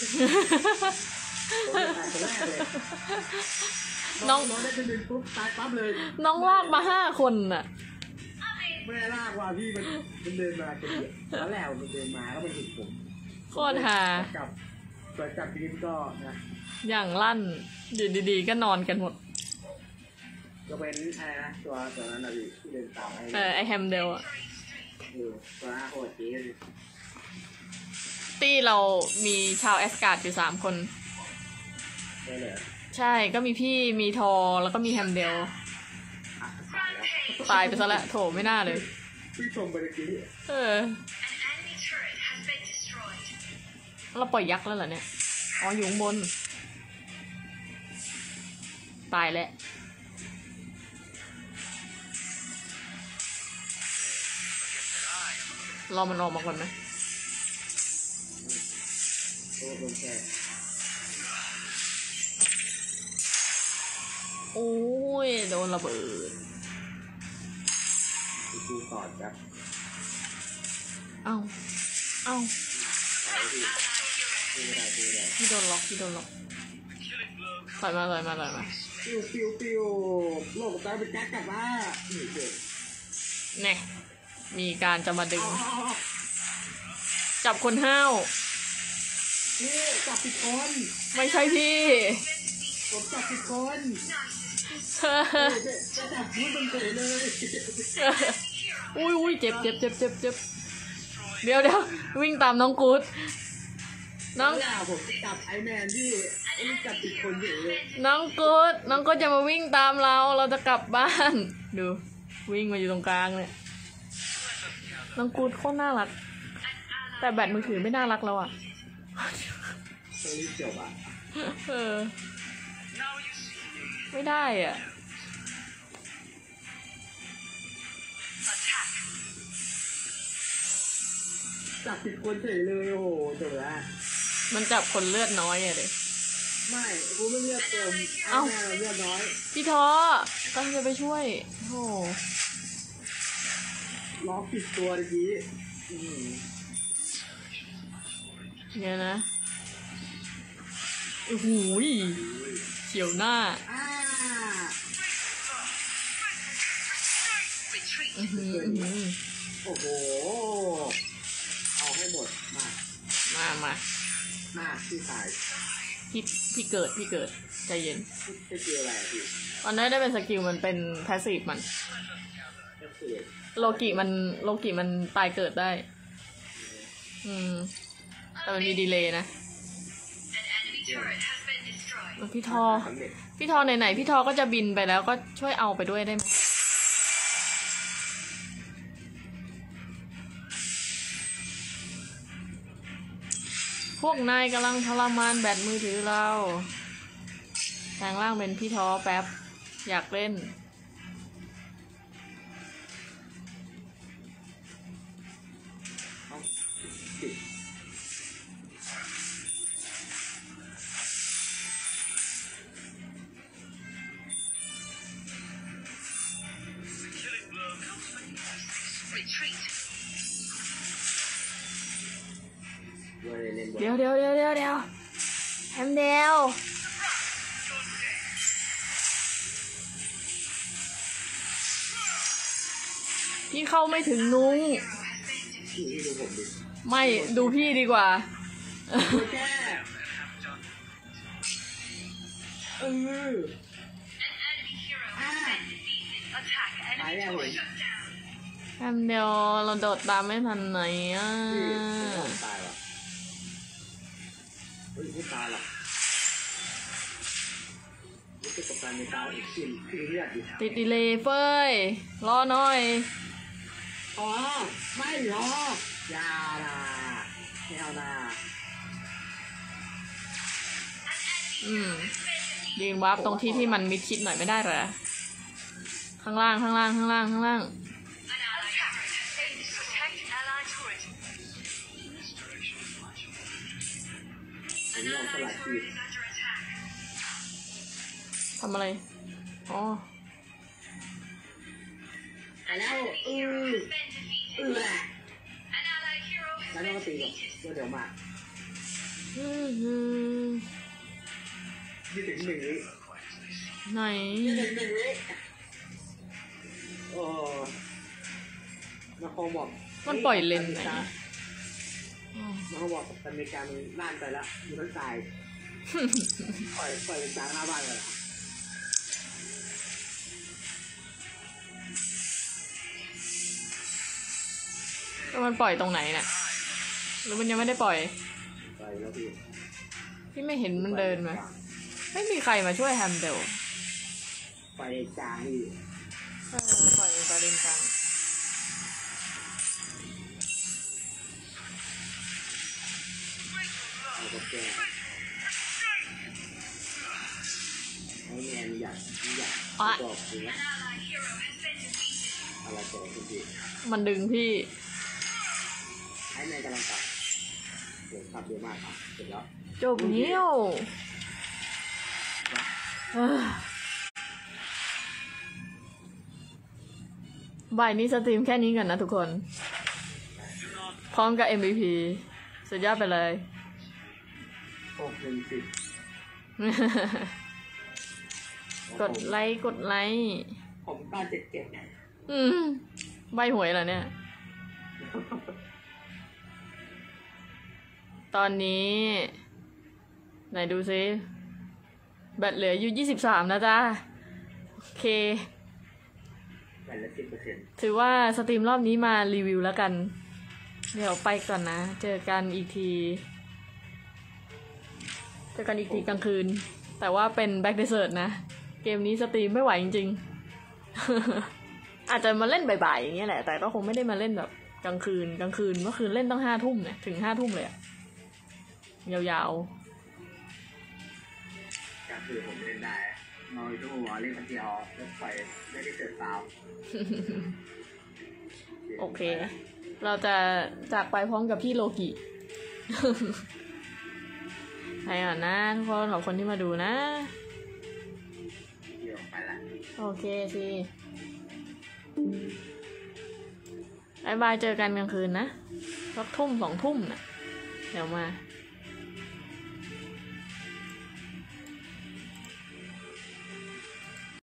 ผมตายคนแรกเลยน้องน้องได้เป็นปุ๊บตายปั๊บเลยน้องลากมา5 คนน่ะ Amazing. ไม่ได้ลากว่าพี่มันเดินมาคนเดียวแล้วแล้วมันเดินมาแล้วมันเห็นผมโคตรหากับเกิดจากดินก็นะอย่างลั่นอยู่ดีๆก็นอนกันหมดก็เป็นอะไรนะตัวนั้นนะพี่ที่เดินตามไอแฮมเดลอะตัวหน้าโคตรเจ๊เลยตี้เรามีชาวแอสการ์ดอยู่3 คนได้เลยใช่ก็มีพี่มีทอแล้วก็มีแฮมเดลอ่ะตายแล้ว Rampage. ตายไปซะแล้วโถไม่น่าเลยพี่ชมไปเมื่อกี้เออ An enemy turret has been destroyed. เราปล่อยยักษ์แล้วเหรอเนี่ย อ๋ออยู่ข้างบน ตายแล้ว รอมันออกมาก่อนไหมโอ้โดนแค่โอ้ยโดนระเบิดดูสอดครับเอ้า เอ้าไปพี่ดูไม่ได้พี่โดนล็อกต่อยมาปิวโลกตายเป็นแก๊กกลับมานี่เด็กแน่มีการจะมาดึง จับคนห้าวนี่จับผิดคนไม่ใช่พี่ผมจับผิดคนเฮ้อจะจับมือมันเตะเลยอุ้ยเจ็บ เดี๋ยววิ่งตามน้องกู๊ดน้องแล้วผมจับไอแมนที่ไอ้นี่จับผิดคนอยู่เลยน้องกู๊ดจะมาวิ่งตามเราจะกลับบ้าน ดูวิ่งมาอยู่ตรงกลางเนี่ยน้องกู๊ดโคตรน่ารัก แต่แบตมือถือไม่น่ารักแล้วอ่ะตรงนี้จบอ่ะเออ ไม่ได้อ่ะ Attack. จับผิดคนเฉยเลยโอ้โหจบละมันจับคนเลือดน้อยอะเด็ไม่กูไม่เลือกเติมไอเอ้าแมนเราเลือกน้อยพี่ท้อกำลังจะไปช่วยโอ้ล็อกผิดตัวเมื่อกี้อืมเดี๋ยวนะโอ้โหยเฉียวหน้าอ่า Retreat. อื้อหือโอ้โหเอาให้หมดมามาที่ตายพี่เกิดใจเย็นที่เจออะไรอ่ะพี่มันไม่ได้เป็นสกิลมันเป็นแพสซีฟมันก็คือโลกิมันตายเกิดได้ แต่มันมีดีเลย์นะ An enemy turret has been destroyed. พี่ทอสำเร็จพี่ทอไหนๆพี่ทอก็จะบินไปแล้วก็ช่วยเอาไปด้วยได้ไหมพวกนายกำลังทรมานแบตมือถือเราแปลงร่างเป็นพี่ทอแป๊บ อยากเล่นเอาปิด Retreat. เลยเล่นบอลเดี๋ยวแฮมเดลพี่เข้าไม่ถึงนุ้งพี่ดูผมดิไม่ดูพี่ดีกว่าดูแค่เออ An enemy hero has been defeated. Attack. ตาย Enemy แล้วเห็น turret. Shut down. แฮมเดลเราโดดตามไม่ทันไหนอ่ะพี่ตายว่ะเฮ้ยไม่ตายหรอกนี่คือประกันในตาอีกสิ่งที่เลือดดิติดดีเลย์เฟ้ย รอหน่อยอ๋อไม่หรอกอย่านะไม่เอานะยืนวาร์ปตรงที่ที่มันมิดชิดหน่อยไม่ได้เหรอ ข้างล่าง An allied turret has been protect allied turret. ผม An ลองส allied ลัดที turret is under attack. ทำอะไร อ๋อแล้ว Been defeated. An allied hero แล้ว has ต้อง been ตีก่อน defeated. เดี๋ยวมาอือหือยืดถึง1 วิไหนยืดถึง1 วิโอ้มาโคบอกมันปล่อยเลนไหนมาโคบอกอเมริกามันล่านไปแล้วมันต้องตายปล่อยเป็นกลางหน้าบ้านเลยแล้วมันปล่อยตรงไหนน่ะ หรือมันยังไม่ได้ปล่อยไปแล้วพี่พี่ไม่เห็นมันเดินมา ไม่มีใครมาช่วยแฮมเดลไปกลางนี่ปล่อยเป็นประเด็นกลางเอากับแกไอ้แมนอยากบอกจริงนะ An allied hero has been defeated. อะไรต่อคุณพี่มันดึงพี่ไอ้แมนกำลังกลับเดี๋ยวขับเร็วมากครับเสร็จแล้วจบเนี้ยวเอ้อบ่ายนี้สตรีมแค่นี้กันนะทุกคน พร้อมกับ MVP สุดยอดไปเลย 6-1-10 กดไลค์กดไลค์ผม977 อืมใบหวยเหรอเนี่ย ตอนนี้ ไหนดูซิแบตเหลืออยู่23นะจ๊ะ โอเคแต่ละ10% ถือว่าสตรีมรอบนี้มารีวิวแล้วกัน เดี๋ยวไปก่อนนะ เจอกันอีกที กลางคืน แต่ว่าเป็นแบ็คเดสเ e ร์ t นะ เกมนี้สตรีมไม่ไหวจริงๆ อาจจะมาเล่นบ่ายๆอย่างเงี้ยแหละ แต่ก็คงไม่ได้มาเล่นแบบกลางคืนเมื่อคืนเล่นต้อง5 ทุ่มเนี่ยถึง5 ทุ่มเลยอะยาวก็คือผมเล่นได้นอนชั่วโมงเล่นคนเดียวแล้วปล่อยไม่ได้เกิดฟาวๆ โอเค เราจะจากไปพร้อมกับพี่โลกิ ไปก่อนนะทุกคนขอบคนที่มาดูนะเดี๋ยวไปละโอเคสิบายบายเจอกันกลางคืนนะสักทุ่ม2 ทุ่มนะเดี๋ยวมา